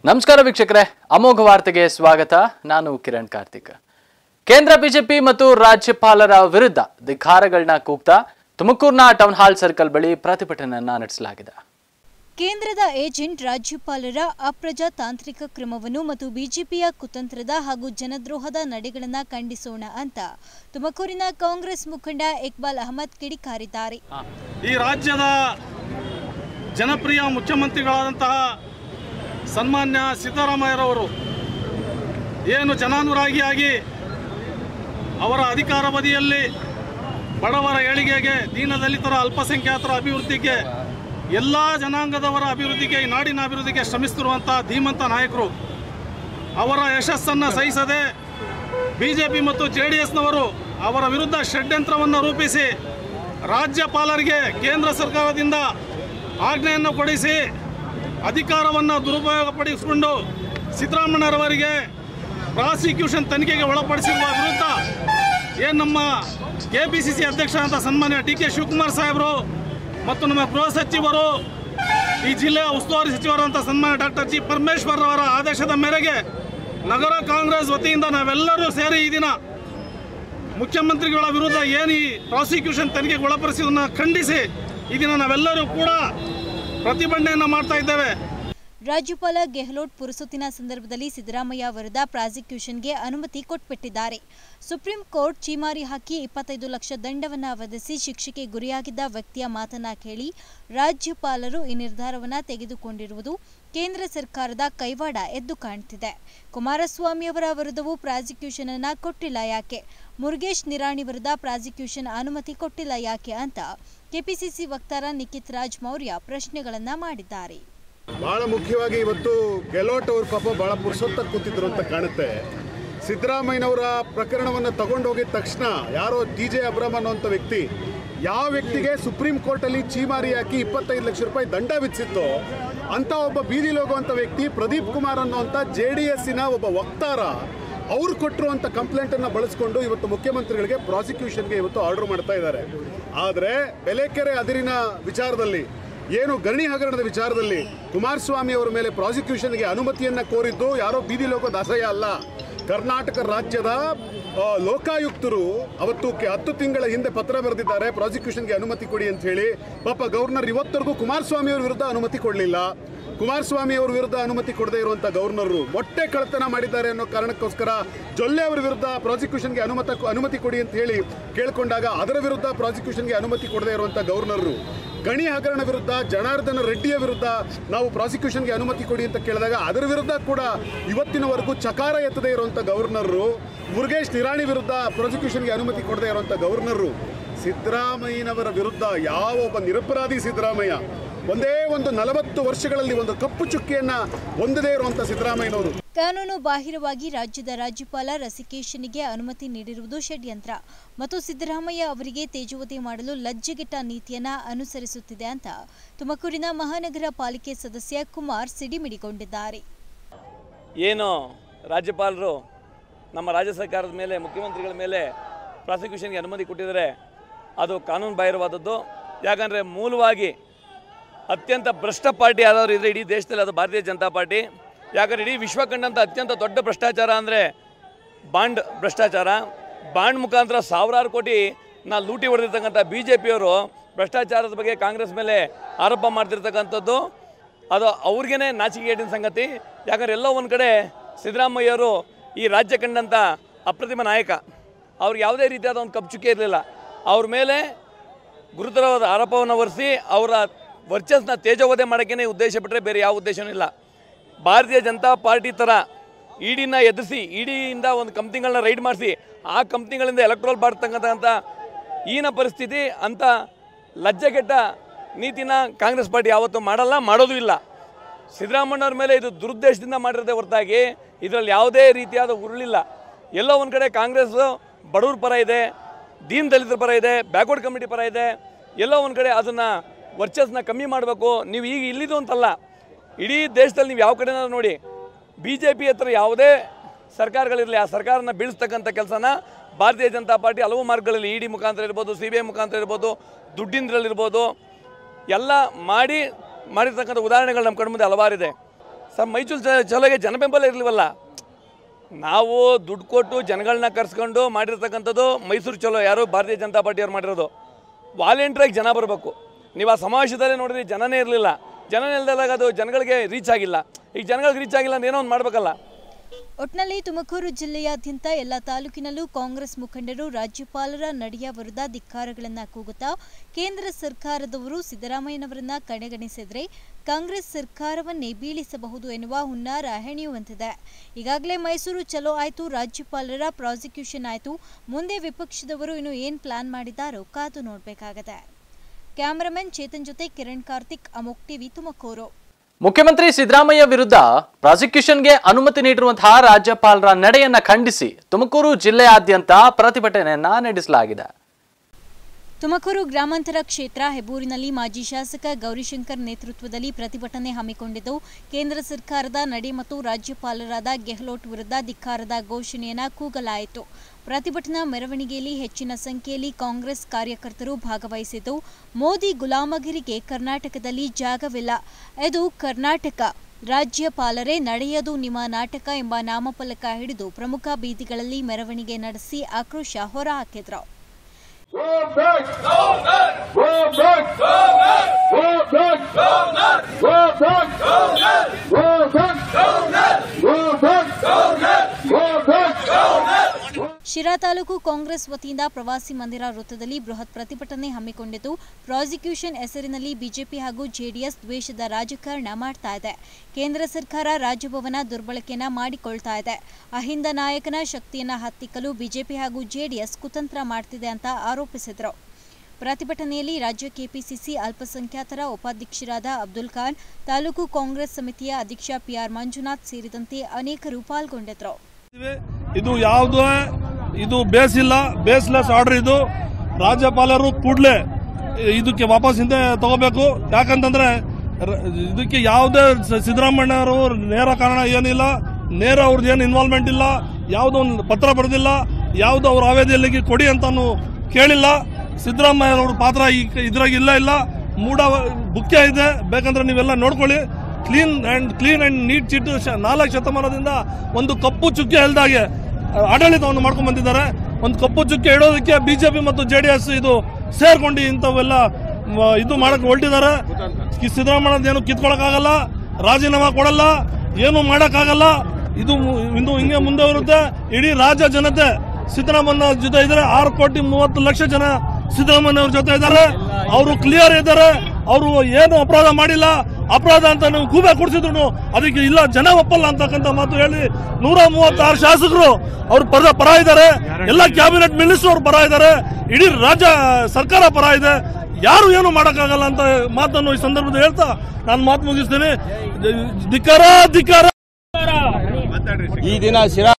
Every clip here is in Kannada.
ನಮಸ್ಕಾರ ವೀಕ್ಷಕರೇ, ಅಮೋಘ ವಾರ್ತೆಗೆ ಸ್ವಾಗತ. ನಾನು ಕಿರಣ್ ಕಾರ್ತಿಕ್. ಕೇಂದ್ರ ಬಿಜೆಪಿ ಮತ್ತು ರಾಜ್ಯಪಾಲರ ವಿರುದ್ಧ ಧಿಕ್ಕಾರಗಳನ್ನ ಕೂಗ್ತಾ ತುಮಕೂರಿನ ಟೌನ್ ಹಾಲ್ ಸರ್ಕಲ್ ಬಳಿ ಪ್ರತಿಭಟನೆಯನ್ನ ನಡೆಸಲಾಗಿದೆ. ಕೇಂದ್ರದ ಏಜೆಂಟ್ ರಾಜ್ಯಪಾಲರ ಅಪ್ರಜಾತಾಂತ್ರಿಕ ಕ್ರಮವನ್ನು ಮತ್ತು ಬಿಜೆಪಿಯ ಕುತಂತ್ರದ ಹಾಗೂ ಜನದ್ರೋಹದ ನಡೆಗಳನ್ನು ಖಂಡಿಸೋಣ ಅಂತ ತುಮಕೂರಿನ ಕಾಂಗ್ರೆಸ್ ಮುಖಂಡ ಇಕ್ಬಾಲ್ ಅಹಮದ್ ಕಿಡಿಕಾರಿದ್ದಾರೆ. ಈ ರಾಜ್ಯದ ಜನಪ್ರಿಯ ಮುಖ್ಯಮಂತ್ರಿಗಳಾದಂತಹ ಸನ್ಮಾನ್ಯ ಸಿದ್ದರಾಮಯ್ಯರವರು ಏನು ಜನಾನುರಾಗಿಯಾಗಿ ಅವರ ಅಧಿಕಾರಾವಧಿಯಲ್ಲಿ ಬಡವರ ಏಳಿಗೆಗೆ, ದೀನದಲಿತರ, ಅಲ್ಪಸಂಖ್ಯಾತರ ಅಭಿವೃದ್ಧಿಗೆ, ಎಲ್ಲ ಜನಾಂಗದವರ ಅಭಿವೃದ್ಧಿಗೆ, ಈ ನಾಡಿನ ಅಭಿವೃದ್ಧಿಗೆ ಶ್ರಮಿಸುತ್ತಿರುವಂಥ ಧೀಮಂತ ನಾಯಕರು. ಅವರ ಯಶಸ್ಸನ್ನು ಸಹಿಸದೆ ಬಿಜೆಪಿ ಮತ್ತು JDSನವರು ಅವರ ವಿರುದ್ಧ ಷಡ್ಯಂತ್ರವನ್ನು ರೂಪಿಸಿ ರಾಜ್ಯಪಾಲರಿಗೆ ಕೇಂದ್ರ ಸರ್ಕಾರದಿಂದ ಆಜ್ಞೆಯನ್ನು ಕೊಡಿಸಿ ಅಧಿಕಾರವನ್ನು ದುರುಪಯೋಗಪಡಿಸಿಕೊಂಡು ಸಿದ್ದರಾಮಯ್ಯರವರಿಗೆ ಪ್ರಾಸಿಕ್ಯೂಷನ್ ತನಿಖೆಗೆ ಒಳಪಡಿಸಿರುವ ವಿರುದ್ಧ ಏನು ನಮ್ಮ KPCC ಅಧ್ಯಕ್ಷರಾದ ಸನ್ಮಾನ್ಯ DK ಶಿವಕುಮಾರ್ ಸಾಹೇಬರು ಮತ್ತು ನಮ್ಮ ಗೃಹ ಸಚಿವರು, ಈ ಜಿಲ್ಲೆಯ ಉಸ್ತುವಾರಿ ಸಚಿವರಾದಂಥ ಸನ್ಮಾನ್ಯ ಡಾಕ್ಟರ್ G. ಪರಮೇಶ್ವರ್ ಅವರ ಆದೇಶದ ಮೇರೆಗೆ ನಗರ ಕಾಂಗ್ರೆಸ್ ವತಿಯಿಂದ ನಾವೆಲ್ಲರೂ ಸೇರಿ ಈ ದಿನ ಮುಖ್ಯಮಂತ್ರಿಗಳ ವಿರುದ್ಧ ಏನು ಈ ಪ್ರಾಸಿಕ್ಯೂಷನ್ ತನಿಖೆಗೆ ಒಳಪಡಿಸಿದ್ದನ್ನು ಖಂಡಿಸಿ ಈ ದಿನ ನಾವೆಲ್ಲರೂ ಕೂಡ ಪ್ರತಿಭಟನೆಯನ್ನು ಮಾಡ್ತಾ ಇದ್ದೇವೆ. ರಾಜ್ಯಪಾಲ ಗೆಹ್ಲೋಟ್ ಪುರಸೊತ್ತಿನ ಸಂದರ್ಭದಲ್ಲಿ ಸಿದ್ದರಾಮಯ್ಯ ವಿರುದ್ಧ ಪ್ರಾಸಿಕ್ಯೂಷನ್ಗೆ ಅನುಮತಿ ಕೊಟ್ಬಿಟ್ಟಿದ್ದಾರೆ. ಸುಪ್ರೀಂ ಕೋರ್ಟ್ ಛೀಮಾರಿ ಹಾಕಿ 25 ಲಕ್ಷ ದಂಡವನ್ನು ವಿಧಿಸಿ ಶಿಕ್ಷೆಗೆ ಗುರಿಯಾಗಿದ್ದ ವ್ಯಕ್ತಿಯ ಮಾತನ್ನ ಕೇಳಿ ರಾಜ್ಯಪಾಲರು ಈ ನಿರ್ಧಾರವನ್ನು ತೆಗೆದುಕೊಂಡಿರುವುದು ಕೇಂದ್ರ ಸರ್ಕಾರದ ಕೈವಾಡ ಎದ್ದು ಕಾಣ್ತಿದೆ. ಕುಮಾರಸ್ವಾಮಿ ಅವರ ವಿರುದ್ಧವೂ ಪ್ರಾಸಿಕ್ಯೂಷನ್ ಅನ್ನ ಕೊಟ್ಟಿಲ್ಲ ಯಾಕೆ? ಮುರುಗೇಶ್ ನಿರಾಣಿ ವಿರುದ್ಧ ಪ್ರಾಸಿಕ್ಯೂಷನ್ ಅನುಮತಿ ಕೊಟ್ಟಿಲ್ಲ ಯಾಕೆ ಅಂತ KPCC ವಕ್ತಾರ ನಿಖಿತ್ ರಾಜ್ ಮೌರ್ಯ ಪ್ರಶ್ನೆಗಳನ್ನ ಮಾಡಿದ್ದಾರೆ. ಬಹಳ ಮುಖ್ಯವಾಗಿ ಇವತ್ತು ಗೆಹ್ಲೋಟ್ ಅವರು ಪಾಪ ಬಹಳ ಪುರುಸೊತ್ತಾಗಿ ಕೂತಿದ್ರು ಅಂತ ಕಾಣುತ್ತೆ. ಸಿದ್ದರಾಮಯ್ಯನವರ ಪ್ರಕರಣವನ್ನು ತಗೊಂಡೋಗಿದ ತಕ್ಷಣ ಯಾರೋ DJ ಅಬ್ರಾಮ್ ಅನ್ನೋಂಥ ವ್ಯಕ್ತಿ, ಯಾವ ವ್ಯಕ್ತಿಗೆ ಸುಪ್ರೀಂ ಕೋರ್ಟಲ್ಲಿ ಛೀಮಾರಿ ಹಾಕಿ 25 ಲಕ್ಷ ರೂಪಾಯಿ ದಂಡ ವಿಧಿಸಿತ್ತು ಅಂತ ಒಬ್ಬ ಬೀದಿಲಿ ಹೋಗುವಂಥ ವ್ಯಕ್ತಿ ಪ್ರದೀಪ್ ಕುಮಾರ್ ಅನ್ನೋಂಥ JDSನ ಒಬ್ಬ ವಕ್ತಾರ, ಅವ್ರು ಕೊಟ್ಟಿರುವಂಥ ಕಂಪ್ಲೇಂಟನ್ನು ಬಳಸ್ಕೊಂಡು ಇವತ್ತು ಮುಖ್ಯಮಂತ್ರಿಗಳಿಗೆ ಪ್ರಾಸಿಕ್ಯೂಷನ್ಗೆ ಇವತ್ತು ಆರ್ಡರ್ ಮಾಡ್ತಾ ಇದ್ದಾರೆ. ಆದರೆ ಬೆಲೆಕೆರೆ ಅದಿರಿನ ವಿಚಾರದಲ್ಲಿ, ಏನು ಗಣಿ ಹಗರಣದ ವಿಚಾರದಲ್ಲಿ ಕುಮಾರಸ್ವಾಮಿ ಅವರ ಮೇಲೆ ಪ್ರಾಸಿಕ್ಯೂಷನ್ಗೆ ಅನುಮತಿಯನ್ನು ಕೋರಿದ್ದು ಯಾರೋ ಬೀದಿ ಲೋಕ ದಾಸಯ್ಯ ಅಲ್ಲ. ಕರ್ನಾಟಕ ರಾಜ್ಯದ ಲೋಕಾಯುಕ್ತರು ಅವತ್ತು 10 ತಿಂಗಳ ಹಿಂದೆ ಪತ್ರ ಬರೆದಿದ್ದಾರೆ ಪ್ರಾಸಿಕ್ಯೂಷನ್ಗೆ ಅನುಮತಿ ಕೊಡಿ ಅಂತ ಹೇಳಿ. ಪಾಪ ಗವರ್ನರ್ ಇವತ್ತರೆಗೂ ಕುಮಾರಸ್ವಾಮಿ ಅವರ ವಿರುದ್ಧ ಅನುಮತಿ ಕೊಡಲಿಲ್ಲ. ಕುಮಾರಸ್ವಾಮಿ ಅವರ ವಿರುದ್ಧ ಅನುಮತಿ ಕೊಡದೇ ಇರುವಂಥ ಗವರ್ನರು ಮೊಟ್ಟೆ ಕಳ್ಳತನ ಮಾಡಿದ್ದಾರೆ ಅನ್ನೋ ಕಾರಣಕ್ಕೋಸ್ಕರ ಜೊಲ್ಲೆ ಅವರ ವಿರುದ್ಧ ಪ್ರಾಸಿಕ್ಯೂಷನ್ಗೆ ಅನುಮತಿ ಕೊಡಿ ಅಂತ ಹೇಳಿ ಕೇಳಿಕೊಂಡಾಗ ಅದರ ವಿರುದ್ಧ ಪ್ರಾಸಿಕ್ಯೂಷನ್ಗೆ ಅನುಮತಿ ಕೊಡದೇ ಇರುವಂಥ ಗವರ್ನರು, ಗಣಿ ಹಗರಣ ವಿರುದ್ಧ ಜನಾರ್ದನ ರೆಡ್ಡಿಯ ವಿರುದ್ಧ ನಾವು ಪ್ರಾಸಿಕ್ಯೂಷನ್ಗೆ ಅನುಮತಿ ಕೊಡಿ ಅಂತ ಕೇಳಿದಾಗ ಅದರ ವಿರುದ್ಧ ಕೂಡ ಇವತ್ತಿನವರೆಗೂ ಚಕಾರ ಎತ್ತದೇ ಇರುವಂಥ ಗವರ್ನರು, ಮುರುಗೇಶ್ ನಿರಾಣಿ ವಿರುದ್ಧ ಪ್ರಾಸಿಕ್ಯೂಷನ್ಗೆ ಅನುಮತಿ ಕೊಡದೇ ಇರುವಂಥ ಗವರ್ನರು, ಸಿದ್ದರಾಮಯ್ಯನವರ ವಿರುದ್ಧ ಯಾವ ಒಬ್ಬ ನಿರಪರಾಧಿ ಸಿದ್ದರಾಮಯ್ಯ, ಒಂದೇ ಒಂದು 40 ವರ್ಷಗಳಲ್ಲಿ ಒಂದು ಕಪ್ಪು ಚುಕ್ಕಿಯನ್ನ ಹೊಂದದೇ ಇರುವಂಥ ಸಿದ್ದರಾಮಯ್ಯನವರು ಕಾನೂನು ಬಾಹಿರವಾಗಿ ರಾಜ್ಯದ ರಾಜ್ಯಪಾಲ ರಸಿಕೇಶನ್ಗೆ ಅನುಮತಿ ನೀಡಿರುವುದು ಷಡ್ಯಂತ್ರ ಮತ್ತು ಸಿದ್ದರಾಮಯ್ಯ ಅವರಿಗೆ ತೇಜೋವಧೆ ಮಾಡಲು ಲಜ್ಜೆಗೆಟ್ಟ ನೀತಿಯನ್ನ ಅನುಸರಿಸುತ್ತಿದೆ ಅಂತ ತುಮಕೂರಿನ ಮಹಾನಗರ ಪಾಲಿಕೆ ಸದಸ್ಯ ಕುಮಾರ್ ಸಿಡಿಮಿಡಿಗೊಂಡಿದ್ದಾರೆ. ಏನು ರಾಜ್ಯಪಾಲರು ನಮ್ಮ ರಾಜ್ಯ ಸರ್ಕಾರದ ಮೇಲೆ, ಮುಖ್ಯಮಂತ್ರಿಗಳ ಮೇಲೆ ಪ್ರಾಸಿಕ್ಯೂಷನ್ಗೆ ಅನುಮತಿ ಕೊಟ್ಟಿದ್ದಾರೆ, ಅದು ಕಾನೂನು ಬಾಹಿರವಾದದ್ದು. ಯಾಕಂದರೆ ಮೂಲವಾಗಿ ಅತ್ಯಂತ ಭ್ರಷ್ಟ ಪಾರ್ಟಿ ಯಾವ್ದಾದ್ರು ಇದ್ದರೆ ಇಡೀ ದೇಶದಲ್ಲಿ ಅದು ಭಾರತೀಯ ಜನತಾ ಪಾರ್ಟಿ. ಯಾಕಂದರೆ ಇಡೀ ವಿಶ್ವ ಕಂಡಂಥ ಅತ್ಯಂತ ದೊಡ್ಡ ಭ್ರಷ್ಟಾಚಾರ ಅಂದರೆ ಬಾಂಡ್ ಭ್ರಷ್ಟಾಚಾರ. ಬಾಂಡ್ ಮುಖಾಂತರ ಸಾವಿರಾರು ಕೋಟಿ ಲೂಟಿ ಹೊಡೆದಿರ್ತಕ್ಕಂಥ BJPಯವರು ಭ್ರಷ್ಟಾಚಾರದ ಬಗ್ಗೆ ಕಾಂಗ್ರೆಸ್ ಮೇಲೆ ಆರೋಪ ಮಾಡ್ತಿರ್ತಕ್ಕಂಥದ್ದು ಅದು ಅವ್ರಿಗೇ ನಾಚಿಕೆಗೇಡಿನ ಸಂಗತಿ. ಯಾಕಂದರೆ ಎಲ್ಲೋ ಒಂದು ಕಡೆ ಸಿದ್ದರಾಮಯ್ಯವರು ಈ ರಾಜ್ಯ ಕಂಡಂಥ ಅಪ್ರತಿಮ ನಾಯಕ, ಅವ್ರಿಗೆ ಯಾವುದೇ ರೀತಿಯಾದ ಒಂದು ಕಪ್ಪುಚುಕ್ಕೆ ಇರಲಿಲ್ಲ. ಅವ್ರ ಮೇಲೆ ಗುರುತರವಾದ ಆರೋಪವನ್ನು ಹೊರಿಸಿ ಅವರ ವರ್ಚಸ್ನ ತೇಜೋವಧೆ ಮಾಡೋಕ್ಕೇ ಉದ್ದೇಶ ಬಿಟ್ಟರೆ ಬೇರೆ ಯಾವ ಉದ್ದೇಶವೂ ಇಲ್ಲ. ಭಾರತೀಯ ಜನತಾ ಪಾರ್ಟಿ ಥರ ಇಡಿನ ಎದುರಿಸಿ, ಇಡಿಯಿಂದ ಒಂದು ಕಂಪ್ನಿಗಳನ್ನ ರೈಡ್ ಮಾಡಿಸಿ ಆ ಕಂಪ್ನಿಗಳಿಂದ ಎಲೆಕ್ಟ್ರೋಲ್ ಬಾಡ್ತಕ್ಕಂಥ ಈನ ಪರಿಸ್ಥಿತಿ, ಅಂಥ ಲಜ್ಜೆಗೆಟ್ಟ ನೀತಿನ ಕಾಂಗ್ರೆಸ್ ಪಾರ್ಟಿ ಯಾವತ್ತೂ ಮಾಡಲ್ಲ, ಮಾಡೋದು ಇಲ್ಲ. ಸಿದ್ದರಾಮಯ್ಯವ್ರ ಮೇಲೆ ಇದು ದುರುದ್ದೇಶದಿಂದ ಮಾಡಿರೋದೇ ಹೊರತಾಗಿ ಇದರಲ್ಲಿ ಯಾವುದೇ ರೀತಿಯಾದ ಉರುಳಿಲ್ಲ. ಎಲ್ಲೋ ಒಂದು ಕಡೆ ಕಾಂಗ್ರೆಸ್ಸು ಬಡವ್ರ ಪರ ಇದೆ, ದೀನ್ ದಲಿತರ ಪರ ಇದೆ, ಬ್ಯಾಕ್ವರ್ಡ್ ಕಮಿಟಿ ಪರ ಇದೆ. ಎಲ್ಲೋ ಒಂದು ಕಡೆ ಅದನ್ನು ವರ್ಚಸ್ನ ಕಮ್ಮಿ ಮಾಡಬೇಕು. ನೀವು ಈಗ ಇಲ್ಲಿದು ಅಂತಲ್ಲ, ಇಡೀ ದೇಶದಲ್ಲಿ ನೀವು ಯಾವ ಕಡೆನಾದ್ರು ನೋಡಿ, BJP ಹತ್ರ ಯಾವುದೇ ಸರ್ಕಾರಗಳಿರಲಿ ಆ ಸರ್ಕಾರನ ಬೀಳಿಸ್ತಕ್ಕಂಥ ಕೆಲಸನ ಭಾರತೀಯ ಜನತಾ ಪಾರ್ಟಿ ಹಲವು ಮಾರ್ಗಗಳಲ್ಲಿ ED ಮುಖಾಂತರ ಇರ್ಬೋದು, CBI ಮುಖಾಂತರ ಇರ್ಬೋದು, ದುಡ್ಡಿಂದ್ರಲ್ಲಿರ್ಬೋದು, ಎಲ್ಲ ಮಾಡಿರ್ತಕ್ಕಂಥ ಉದಾಹರಣೆಗಳು ನಮ್ಮ ಕಣ್ಮುಂದೆ ಹಲವಾರಿದೆ. ಸರ್ ಮೈಸೂರು ಚಲೋಗೆ ಜನಬೆಂಬಲ ಇರಲಿವಲ್ಲ. ನಾವು ದುಡ್ಡು ಕೊಟ್ಟು ಜನಗಳನ್ನ ಕರ್ಸ್ಕೊಂಡು ಮಾಡಿರ್ತಕ್ಕಂಥದ್ದು ಮೈಸೂರು ಚಲೋ ಯಾರು ಭಾರತೀಯ ಜನತಾ ಪಾರ್ಟಿಯವ್ರು ಮಾಡಿರೋದು. ವಾಲಂಟ್ರಿಯಾಗಿ ಜನ ಬರಬೇಕು. ನೀವು ಆ ಸಮಾವೇಶದಲ್ಲೇ ನೋಡಿದ್ರೆ ಜನನೇ ಇರಲಿಲ್ಲ. ಜನನೇ ಇಲ್ದಾಗ ಅದು ಜನಗಳಿಗೆ ರೀಚ್ ಆಗಿಲ್ಲ. ಈಗ ಜನಗಳಿಗೆ ರೀಚ್ ಆಗಿಲ್ಲ ಅಂದ್ರೆ ಏನೋ ಒಂದು ಮಾಡಬೇಕಲ್ಲ. ಒಟ್ನಲ್ಲಿ ತುಮಕೂರು ಜಿಲ್ಲೆಯಾದ್ಯಂತ ಎಲ್ಲ ತಾಲೂಕಿನಲ್ಲೂ ಕಾಂಗ್ರೆಸ್ ಮುಖಂಡರು ರಾಜ್ಯಪಾಲರ ನಡೆಯ ವಿರುದ್ಧ ಧಿಕ್ಕಾರಗಳನ್ನು ಕೂಗುತ್ತಾ ಕೇಂದ್ರ ಸರ್ಕಾರದವರು ಸಿದ್ದರಾಮಯ್ಯನವರನ್ನ ಕಡೆಗಣಿಸಿದರೆ ಕಾಂಗ್ರೆಸ್ ಸರ್ಕಾರವನ್ನೇ ಬೀಳಿಸಬಹುದು ಎನ್ನುವ ಹುನ್ನಾರ ಹೆಣೆಯುವಂತಿದೆ. ಈಗಾಗಲೇ ಮೈಸೂರು ಚಲೋ ಆಯಿತು, ರಾಜ್ಯಪಾಲರ ಪ್ರಾಸಿಕ್ಯೂಷನ್ ಆಯಿತು, ಮುಂದೆ ವಿಪಕ್ಷದವರು ಇನ್ನು ಏನು ಪ್ಲಾನ್ ಮಾಡಿದ್ದಾರೋ ಕಾದು ನೋಡಬೇಕಾಗಿದೆ. ಕ್ಯಾಮರಾಮನ್ ಚೇತನ್ ಜೊತೆ ಕಿರಣ್ ಕಾರ್ತಿಕ್, ಅಮೋಕ್ ಟಿವಿ, ತುಮಕೂರು. ಮುಖ್ಯಮಂತ್ರಿ ಸಿದ್ದರಾಮಯ್ಯ ವಿರುದ್ಧ ಪ್ರಾಸಿಕ್ಯೂಷನ್ಗೆ ಅನುಮತಿ ನೀಡಿರುವಂತಹ ರಾಜ್ಯಪಾಲರ ನಡೆಯನ್ನ ಖಂಡಿಸಿ ತುಮಕೂರು ಜಿಲ್ಲೆಯಾದ್ಯಂತ ಪ್ರತಿಭಟನೆಯನ್ನ ನಡೆಸಲಾಗಿದೆ. ತುಮಕೂರು ಗ್ರಾಮಾಂತರ ಕ್ಷೇತ್ರ ಹೆಬ್ಬೂರಿನಲ್ಲಿ ಮಾಜಿ ಶಾಸಕ ಗೌರಿಶಂಕರ್ ನೇತೃತ್ವದಲ್ಲಿ ಪ್ರತಿಭಟನೆ ಹಮ್ಮಿಕೊಂಡಿದ್ದು, ಕೇಂದ್ರ ಸರ್ಕಾರದ ನಡೆ ಮತ್ತು ರಾಜ್ಯಪಾಲರಾದ ಗೆಹ್ಲೋಟ್ ವಿರುದ್ಧ ಧಿಕ್ಕಾರದ ಘೋಷಣೆಯನ್ನು ಕೂಗಲಾಯಿತು. ಪ್ರತಿಭಟನಾ ಮೆರವಣಿಗೆಯಲ್ಲಿ ಹೆಚ್ಚಿನ ಸಂಖ್ಯೆಯಲ್ಲಿ ಕಾಂಗ್ರೆಸ್ ಕಾರ್ಯಕರ್ತರು ಭಾಗವಹಿಸಿದ್ದು, ಮೋದಿ ಗುಲಾಮಗಿರಿಗೆ ಕರ್ನಾಟಕದಲ್ಲಿ ಜಾಗವಿಲ್ಲ, ಇದು ಕರ್ನಾಟಕ, ರಾಜ್ಯಪಾಲರೇ ನಡೆಯದು ನಿಮ್ಮ ನಾಟಕ ಎಂಬ ನಾಮಫಲಕ ಹಿಡಿದು ಪ್ರಮುಖ ಬೀದಿಗಳಲ್ಲಿ ಮೆರವಣಿಗೆ ನಡೆಸಿ ಆಕ್ರೋಶ ಹೊರಹಾಕಿದ್ರು. ಶಿರಾ ತಾಲೂಕು ಕಾಂಗ್ರೆಸ್ ವತಿಯಿಂದ ಪ್ರವಾಸಿ ಮಂದಿರ ವೃತ್ತದಲ್ಲಿ ಬೃಹತ್ ಪ್ರತಿಭಟನೆ ಹಮ್ಮಿಕೊಂಡಿದ್ದು, ಪ್ರಾಸಿಕ್ಯೂಷನ್ ಹೆಸರಿನಲ್ಲಿ ಬಿಜೆಪಿ ಹಾಗೂ ಜೆಡಿಎಸ್ ದ್ವೇಷದ ರಾಜಕಾರಣ ಮಾಡ್ತಾ ಇದೆ. ಕೇಂದ್ರ ಸರ್ಕಾರ ರಾಜಭವನ ದುರ್ಬಳಕೆಯನ್ನ ಮಾಡಿಕೊಳ್ತಾ ಇದೆ. ಅಹಿಂದ ನಾಯಕನ ಶಕ್ತಿಯನ್ನ ಹತ್ತಿಕ್ಕಲು ಬಿಜೆಪಿ ಹಾಗೂ ಜೆಡಿಎಸ್ ಕುತಂತ್ರ ಮಾಡ್ತಿದೆ ಅಂತ ಆರೋಪಿಸಿದರು. ಪ್ರತಿಭಟನೆಯಲ್ಲಿ ರಾಜ್ಯ ಕೆಪಿಸಿಸಿ ಅಲ್ಪಸಂಖ್ಯಾತರ ಉಪಾಧ್ಯಕ್ಷರಾದ ಅಬ್ದುಲ್ ಖಾನ್, ತಾಲೂಕು ಕಾಂಗ್ರೆಸ್ ಸಮಿತಿಯ ಅಧ್ಯಕ್ಷ ಪಿಆರ್ ಮಂಜುನಾಥ್ ಸೇರಿದಂತೆ ಅನೇಕರು ಪಾಲ್ಗೊಂಡಿದ್ದರು. ಇದು ಬೇಸಿಲ್ಲ, ಬೇಸ್ಲೆಸ್ ಆರ್ಡರ್. ಇದು ರಾಜ್ಯಪಾಲರು ಕೂಡಲೇ ಇದಕ್ಕೆ ವಾಪಸ್ ಹಿಂದೆ ತಗೋಬೇಕು. ಯಾಕಂತಂದ್ರೆ ಇದಕ್ಕೆ ಯಾವುದೇ ಸಿದ್ದರಾಮಯ್ಯ ಅವರು ನೇರ ಕಾರಣ ಏನಿಲ್ಲ, ನೇರ ಅವ್ರದ್ದು ಏನು ಇನ್ವಾಲ್ವ್ಮೆಂಟ್ ಇಲ್ಲ, ಯಾವುದೋ ಒಂದು ಪತ್ರ ಬರೆದಿಲ್ಲ, ಯಾವುದೋ ಅವ್ರ ಆವೇದಿಯಲ್ಲಿ ಕೊಡಿ ಅಂತಾನು ಕೇಳಿಲ್ಲ. ಸಿದ್ದರಾಮಯ್ಯ ಅವ್ರ ಪಾತ್ರ ಇದ್ರಾಗ ಇಲ್ಲ. ಮೂಡ ಮುಖ್ಯ ಇದೆ, ಬೇಕಂದ್ರೆ ನೀವೆಲ್ಲ ನೋಡ್ಕೊಳ್ಳಿ. ಕ್ಲೀನ್ ಅಂಡ್ ನೀಟ್ ಚಿಟ್ಟು 4 ಶತಮಾನದಿಂದ ಒಂದು ಕಪ್ಪು ಚುಕ್ಕೆ ಇಲ್ದಾಗೆ ಆಡಳಿತವನ್ನು ಮಾಡ್ಕೊಂಡು ಬಂದಿದ್ದಾರೆ. ಒಂದು ಕಪ್ಪು ಚುಕ್ಕೆ ಇಡೋದಕ್ಕೆ ಬಿಜೆಪಿ ಮತ್ತು ಜೆಡಿಎಸ್ ಇದು ಸೇರ್ಕೊಂಡು ಇಂಥವೆಲ್ಲ ಇದು ಮಾಡಕ್ ಹೊರಟಿದ್ದಾರೆ. ಸಿದ್ದರಾಮಯ್ಯದೇನು ಕಿತ್ಕೊಳಕ್ಕಾಗಲ್ಲ, ರಾಜೀನಾಮೆ ಕೊಡಲ್ಲ, ಏನು ಮಾಡಕ್ಕಾಗಲ್ಲ. ಇದು ಹಿಂಗೆ ಮುಂದೆ ಬರುತ್ತೆ. ಇಡೀ ರಾಜ್ಯ ಜನತೆ ಸಿದ್ದರಾಮಯ್ಯ ಜೊತೆ ಇದ್ದಾರೆ. 6,30,00,000 ಜನ ಸಿದ್ದರಾಮಯ್ಯ ಅವ್ರ ಜೊತೆ ಇದ್ದಾರೆ. ಅವರು ಕ್ಲಿಯರ್ ಇದ್ದಾರೆ. ಅವರು ಏನು ಅಪರಾಧ ಮಾಡಿಲ್ಲ. ಅಪರಾಧ ಅಂತ ನೀವು ಕೂಬೆ ಕೊಡಿಸಿದ್ರು ಅದಕ್ಕೆ ಇಲ್ಲ, ಜನ ಒಪ್ಪಲ್ಲ ಅಂತಕ್ಕಂಥ ಮಾತು ಹೇಳಿ 136 ಶಾಸಕರು ಅವ್ರ ಪರ ಇದ್ದಾರೆ. ಎಲ್ಲ ಕ್ಯಾಬಿನೆಟ್ ಮಿನಿಸ್ಟರ್ ಅವ್ರ ಪರ ಇದ್ದಾರೆ. ಇಡೀ ರಾಜ್ಯ ಸರ್ಕಾರ ಪರ ಇದೆ. ಯಾರು ಏನು ಮಾಡಕ್ಕಾಗಲ್ಲ ಅಂತ ಮಾತನ್ನು ಈ ಸಂದರ್ಭದಲ್ಲಿ ಹೇಳ್ತಾ ನಾನು ಮಾತು ಮುಗಿಸ್ತೇನೆ. ಧಿಕ್ಕಾರ ಧಿಕ್ಕಾರ. ಈ ದಿನ ಶಿರಾ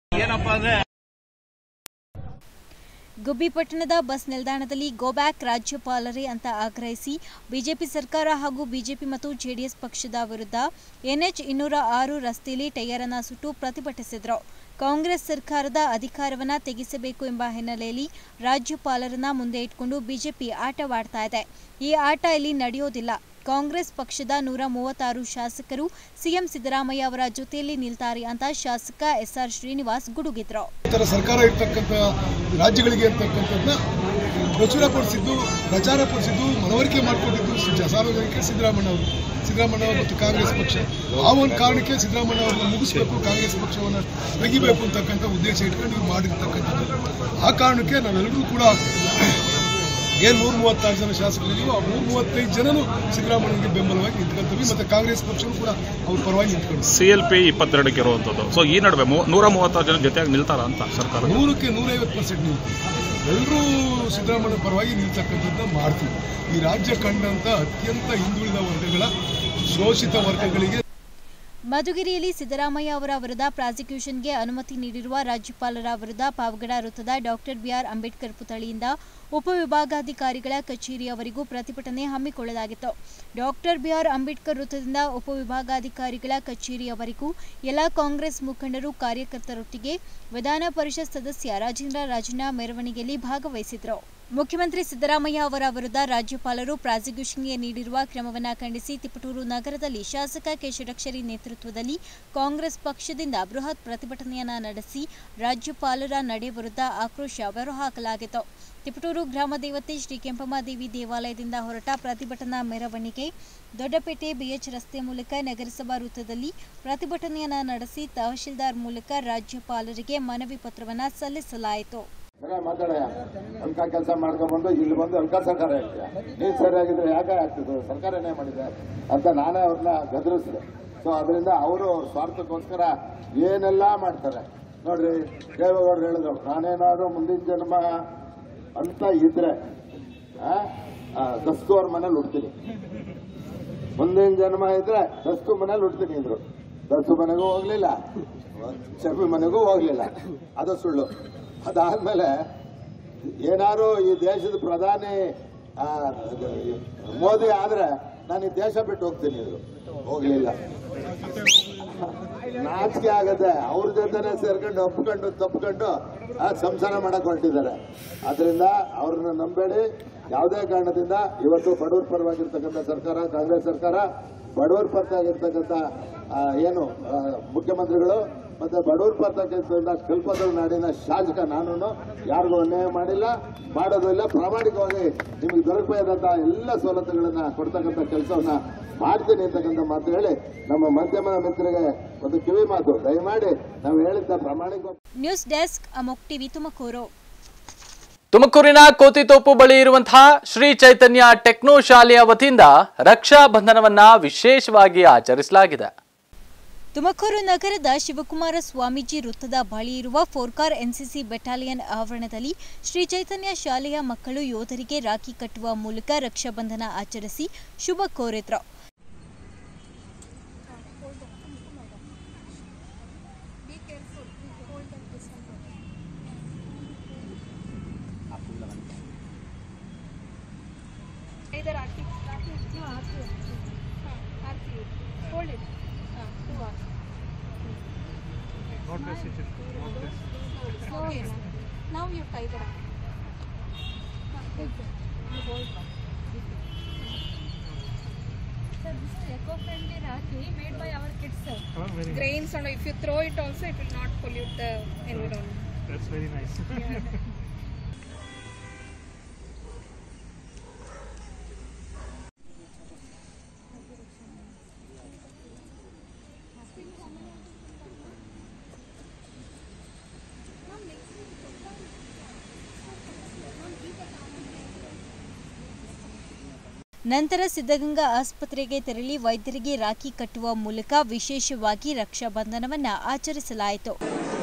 ಗುಬ್ಬಿ ಪಟ್ಟಣದ ಬಸ್ ನಿಲ್ದಾಣದಲ್ಲಿ ಗೋ ಬ್ಯಾಕ್ ರಾಜ್ಯಪಾಲರೇ ಅಂತ ಆಗ್ರಹಿಸಿ ಬಿಜೆಪಿ ಸರ್ಕಾರ ಹಾಗೂ ಬಿಜೆಪಿ ಮತ್ತು ಜೆಡಿಎಸ್ ಪಕ್ಷದ ವಿರುದ್ಧ NH 206 ರಸ್ತೆಯಲ್ಲಿ ಟೈರ್ ಅನ್ನು ಸುಟ್ಟು ಪ್ರತಿಭಟಿಸಿದರು. ಕಾಂಗ್ರೆಸ್ ಸರ್ಕಾರದ ಅಧಿಕಾರವನ್ನ ತೆಗೆಸಬೇಕು ಎಂಬ ಹಿನ್ನೆಲೆಯಲ್ಲಿ ರಾಜ್ಯಪಾಲರನ್ನ ಮುಂದೆ ಇಟ್ಕೊಂಡು ಬಿಜೆಪಿ ಆಟವಾಡ್ತಾ ಇದೆ. ಈ ಆಟ ಇಲ್ಲಿ ನಡೆಯೋದಿಲ್ಲ. ಕಾಂಗ್ರೆಸ್ ಪಕ್ಷದ 136 ಶಾಸಕರು ಸಿಎಂ ಸಿದ್ದರಾಮಯ್ಯ ಅವರ ಜೊತೆಯಲ್ಲಿ ನಿಲ್ತಾರೆ ಅಂತ ಶಾಸಕ SR ಶ್ರೀನಿವಾಸ್ ಗುಡುಗಿದ್ರು. ಸರ್ಕಾರ ಇರ್ತಕ್ಕಂಥ ರಾಜ್ಯಗಳಿಗೆ ಇರ್ತಕ್ಕಂಥದ್ದನ್ನ ಪ್ರಚುರಪಡಿಸಿದ್ದು, ಪ್ರಚಾರಪಡಿಸಿದ್ದು, ಮನವರಿಕೆ ಮಾಡಿಕೊಂಡಿದ್ದು ಸಾರ್ವಜನಿಕ ಸಿದ್ದರಾಮಯ್ಯ ಅವರು ಮತ್ತು ಕಾಂಗ್ರೆಸ್ ಪಕ್ಷ. ಆ ಒಂದು ಕಾರಣಕ್ಕೆ ಸಿದ್ದರಾಮಯ್ಯ ಅವರನ್ನು ಮುಗಿಸಬೇಕು, ಕಾಂಗ್ರೆಸ್ ಪಕ್ಷವನ್ನು ತೆಗಿಬೇಕು ಅಂತಕ್ಕಂಥ ಉದ್ದೇಶ ಇಟ್ಕೊಂಡು ನೀವು ಮಾಡಿರ್ತಕ್ಕಂಥದ್ದು. ಆ ಕಾರಣಕ್ಕೆ ನಾವೆಲ್ಲರೂ ಕೂಡ ಏನು 136 ಜನ ಶಾಸಕರಿದ್ದೀವೋ ಆ 135 ಜನನು ಸಿದ್ದರಾಮಯ್ಯಗೆ ಬೆಂಬಲವಾಗಿ ನಿಂತ್ಕೊಳ್ತೀವಿ. ಮತ್ತೆ ಕಾಂಗ್ರೆಸ್ ಪಕ್ಷವೂ ಕೂಡ ಅವ್ರ ಪರವಾಗಿ ನಿಂತ್ಕೊಂಡು CLP 22ಕ್ಕೆ ಇರುವಂಥದ್ದು. ಸೊ ಈ ನಡುವೆ 136 ಜನ ಜೊತೆಯಾಗಿ ನಿಲ್ತಾರ ಅಂತ ಸರ್ಕಾರ 100ಕ್ಕೆ 150% ನಿಲ್ತೀವಿ. ಎಲ್ಲರೂ ಸಿದ್ದರಾಮಯ್ಯ ಪರವಾಗಿ ನಿಲ್ತಕ್ಕಂಥದ್ದನ್ನ ಮಾಡ್ತೀವಿ. ಈ ರಾಜ್ಯ ಕಂಡಂತ ಅತ್ಯಂತ ಹಿಂದುಳಿದ ವರ್ಗಗಳ, ಶೋಷಿತ ವರ್ಗಗಳಿಗೆ. ಮಧುಗಿರಿಯಲ್ಲಿ ಸಿದ್ದರಾಮಯ್ಯ ಅವರ ವಿರುದ್ಧ ಪ್ರಾಸಿಕ್ಯೂಷನ್ಗೆ ಅನುಮತಿ ನೀಡಿರುವ ರಾಜ್ಯಪಾಲರ ವಿರುದ್ಧ ಪಾವಗಡ ವೃತ್ತದ ಡಾಕ್ಟರ್ BR ಅಂಬೇಡ್ಕರ್ ಪುತ್ಥಳಿಯಿಂದ ಉಪವಿಭಾಗಾಧಿಕಾರಿಗಳ ಕಚೇರಿಯವರೆಗೂ ಪ್ರತಿಭಟನೆ ಹಮ್ಮಿಕೊಳ್ಳಲಾಗಿತ್ತು. ಡಾಕ್ಟರ್ BR ಅಂಬೇಡ್ಕರ್ ವೃತ್ತದಿಂದ ಉಪವಿಭಾಗಾಧಿಕಾರಿಗಳ ಕಚೇರಿಯವರೆಗೂ ಎಲ್ಲ ಕಾಂಗ್ರೆಸ್ ಮುಖಂಡರು, ಕಾರ್ಯಕರ್ತರೊಟ್ಟಿಗೆ ವಿಧಾನ ಪರಿಷತ್ ಸದಸ್ಯ ರಾಜೇಂದ್ರ ರಾಜಣ್ಣ ಮೆರವಣಿಗೆಯಲ್ಲಿ ಭಾಗವಹಿಸಿದರು. ಮುಖ್ಯಮಂತ್ರಿ ಸಿದ್ದರಾಮಯ್ಯ ಅವರ ವಿರುದ್ಧ ರಾಜ್ಯಪಾಲರು ಪ್ರಾಸಿಕ್ಯೂಷನ್ಗೆ ನೀಡಿರುವ ಕ್ರಮವನ್ನು ಖಂಡಿಸಿ ತಿಪಟೂರು ನಗರದಲ್ಲಿ ಶಾಸಕ ಕೆ ಷಡಕ್ಷರಿ ನೇತೃತ್ವದಲ್ಲಿ ಕಾಂಗ್ರೆಸ್ ಪಕ್ಷದಿಂದ ಬೃಹತ್ ಪ್ರತಿಭಟನೆಯನ್ನು ನಡೆಸಿ ರಾಜ್ಯಪಾಲರ ನಡೆ ವಿರುದ್ಧ ಆಕ್ರೋಶ ಹೊರಹಾಕಲಾಗಿತ್ತು. ತಿಪಟೂರು ಗ್ರಾಮ ದೇವತೆ ಶ್ರೀ ಕೆಂಪಮ್ಮ ದೇವಿ ದೇವಾಲಯದಿಂದ ಹೊರಟ ಪ್ರತಿಭಟನಾ ಮೆರವಣಿಗೆ ದೊಡ್ಡಪೇಟೆ ಬಿಎಚ್ ರಸ್ತೆ ಮೂಲಕ ನಗರಸಭಾ ವೃತ್ತದಲ್ಲಿ ಪ್ರತಿಭಟನೆಯನ್ನು ನಡೆಸಿ ತಹಶೀಲ್ದಾರ್ ಮೂಲಕ ರಾಜ್ಯಪಾಲರಿಗೆ ಮನವಿ ಪತ್ರವನ್ನು ಸಲ್ಲಿಸಲಾಯಿತು. ಅಲ್ಕ ಕೆಲಸ ಮಾಡ್ಕೊಂಡ್ಬಂದು ಇಲ್ಲಿ ಬಂದು ಅಲ್ಕ ಸರ್ಕಾರ ಹೇಳ್ತೀಯ, ನೀನು ಸರಿಯಾಗಿದ್ರೆ ಯಾಕೆ ಆಗ್ತಿದ್ದು, ಸರ್ಕಾರ ಏನೇ ಮಾಡಿದೆ ಅಂತ ನಾನೇ ಅವ್ರನ್ನ ಗದರಿಸಿದೆ. ಸೊ ಅದರಿಂದ ಅವರು ಸ್ವಾರ್ಥಕ್ಕೋಸ್ಕರ ಏನೆಲ್ಲ ಮಾಡ್ತಾರೆ ನೋಡ್ರಿ. ದೇವೇಗೌಡರು ಹೇಳಿದ್ರು, ನಾನೇನಾದ್ರು ಮುಂದಿನ ಜನ್ಮ ಅಂತ ಇದ್ರೆ ದಸ್ತು ಅವ್ರ ಮನೇಲಿ ಹುಡ್ತೀನಿ, ಮುಂದಿನ ಜನ್ಮ ಇದ್ರೆ ದಸ್ತು ಮನೇಲಿ ಹುಡ್ತೀನಿ ಇದ್ರು. ದಸ್ತು ಮನೆಗೂ ಹೋಗ್ಲಿಲ್ಲ, ಶರ್ಮಿ ಮನೆಗೂ ಹೋಗ್ಲಿಲ್ಲ, ಅದು ಸುಳ್ಳು. ಅದಾದ್ಮೇಲೆ ಏನಾರು ಈ ದೇಶದ ಪ್ರಧಾನಿ ಮೋದಿ ಆದ್ರೆ ನಾನು ಈ ದೇಶ ಬಿಟ್ಟು ಹೋಗ್ತೀನಿ ಇದ್ರು, ಹೋಗ್ಲಿಲ್ಲ. ನಾಚಿಕೆ ಆಗತ್ತೆ. ಅವ್ರ ಜೊತೆನೆ ಸೇರ್ಕೊಂಡು ಒಪ್ಕೊಂಡು ತಪ್ಕೊಂಡು ಸಂಸಾರ ಮಾಡಕ್ ಹೊರಟಿದ್ದಾರೆ. ಆದ್ರಿಂದ ಅವ್ರನ್ನ ನಂಬೇಡಿ. ಯಾವುದೇ ಕಾರಣದಿಂದ ಇವತ್ತು ಬಡವರ ಪರವಾಗಿರ್ತಕ್ಕಂಥ ಸರ್ಕಾರ, ಕಾಂಗ್ರೆಸ್ ಸರ್ಕಾರ, ಬಡವರ ಪರವಾಗಿರ್ತಕ್ಕಂಥ ಏನು ಮುಖ್ಯಮಂತ್ರಿಗಳು ಮತ್ತೆ ಬಡವರ ಪರವಾಗಿರ್ತಕ್ಕಂಥ ಕಲ್ಪತರು ನಾಡಿನ ಶಾಸಕ ನಾನು ಯಾರಿಗೂ ಅನ್ಯಾಯ ಮಾಡಿಲ್ಲ, ಮಾಡೋದಿಲ್ಲ. ಪ್ರಾಮಾಣಿಕವಾಗಿ ನಿಮಗೆ ದೊರಕಬೇಕಾದಂತಹ ಎಲ್ಲ ಸವಲತ್ತುಗಳನ್ನ ಕೊಡ್ತಕ್ಕಂಥ ಕೆಲಸವನ್ನ ಮಾಡ್ತೀನಿ ಅಂತಕ್ಕಂಥ ಮಾತು ಹೇಳಿ ನಮ್ಮ ಮಾಧ್ಯಮ ಮಿತ್ರರಿಗೆ ಒಂದು ಕಿವಿ ಮಾತು, ದಯಮಾಡಿ ನಾವು ಹೇಳಿದ್ದ ಪ್ರಾಮಾಣಿಕ. News desk Amok TV Tumakuru. ತುಮಕೂರಿನ ಕೋತಿತೋಪು ಬಳಿ ಇರುವಂತಹ ಶ್ರೀ ಚೈತನ್ಯ ಟೆಕ್ನೋ ಶಾಲೆಯ ವತಿಯಿಂದ ರಕ್ಷಾ ಬಂಧನವನ್ನ ವಿಶೇಷವಾಗಿ ಆಚರಿಸಲಾಗಿದೆ. ತುಮಕೂರು ನಗರದ ಶಿವಕುಮಾರ ಸ್ವಾಮೀಜಿ ವೃತ್ತದ ಬಳಿ ಇರುವ ಫೋರ್ಕಾರ್ ಎನ್ಸಿಸಿ ಬೆಟಾಲಿಯನ್ ಆವರಣದಲ್ಲಿ ಶ್ರೀ ಚೈತನ್ಯ ಶಾಲೆಯ ಮಕ್ಕಳು ಯೋಧರಿಗೆ ರಾಖಿ ಕಟ್ಟುವ ಮೂಲಕ ರಕ್ಷಾಬಂಧನ ಆಚರಿಸಿ ಶುಭ ಕೋರಿದ್ರು. Now you tie the rack. Sir, this is eco-friendly rakhi made by our kids, sir. Grains and if you throw it also, it will not pollute the environment. That's very nice. Yeah. ನಂತರ ಸಿದ್ಧಗಂಗಾ ಆಸ್ಪತ್ರೆಗೆ ತೆರಳಿ ವೈದ್ಯರಿಗೆ ರಾಖಿ ಕಟ್ಟುವ ಮೂಲಕ ವಿಶೇಷವಾಗಿ ರಕ್ಷಾಬಂಧನವನ್ನು ಆಚರಿಸಲಾಯಿತು.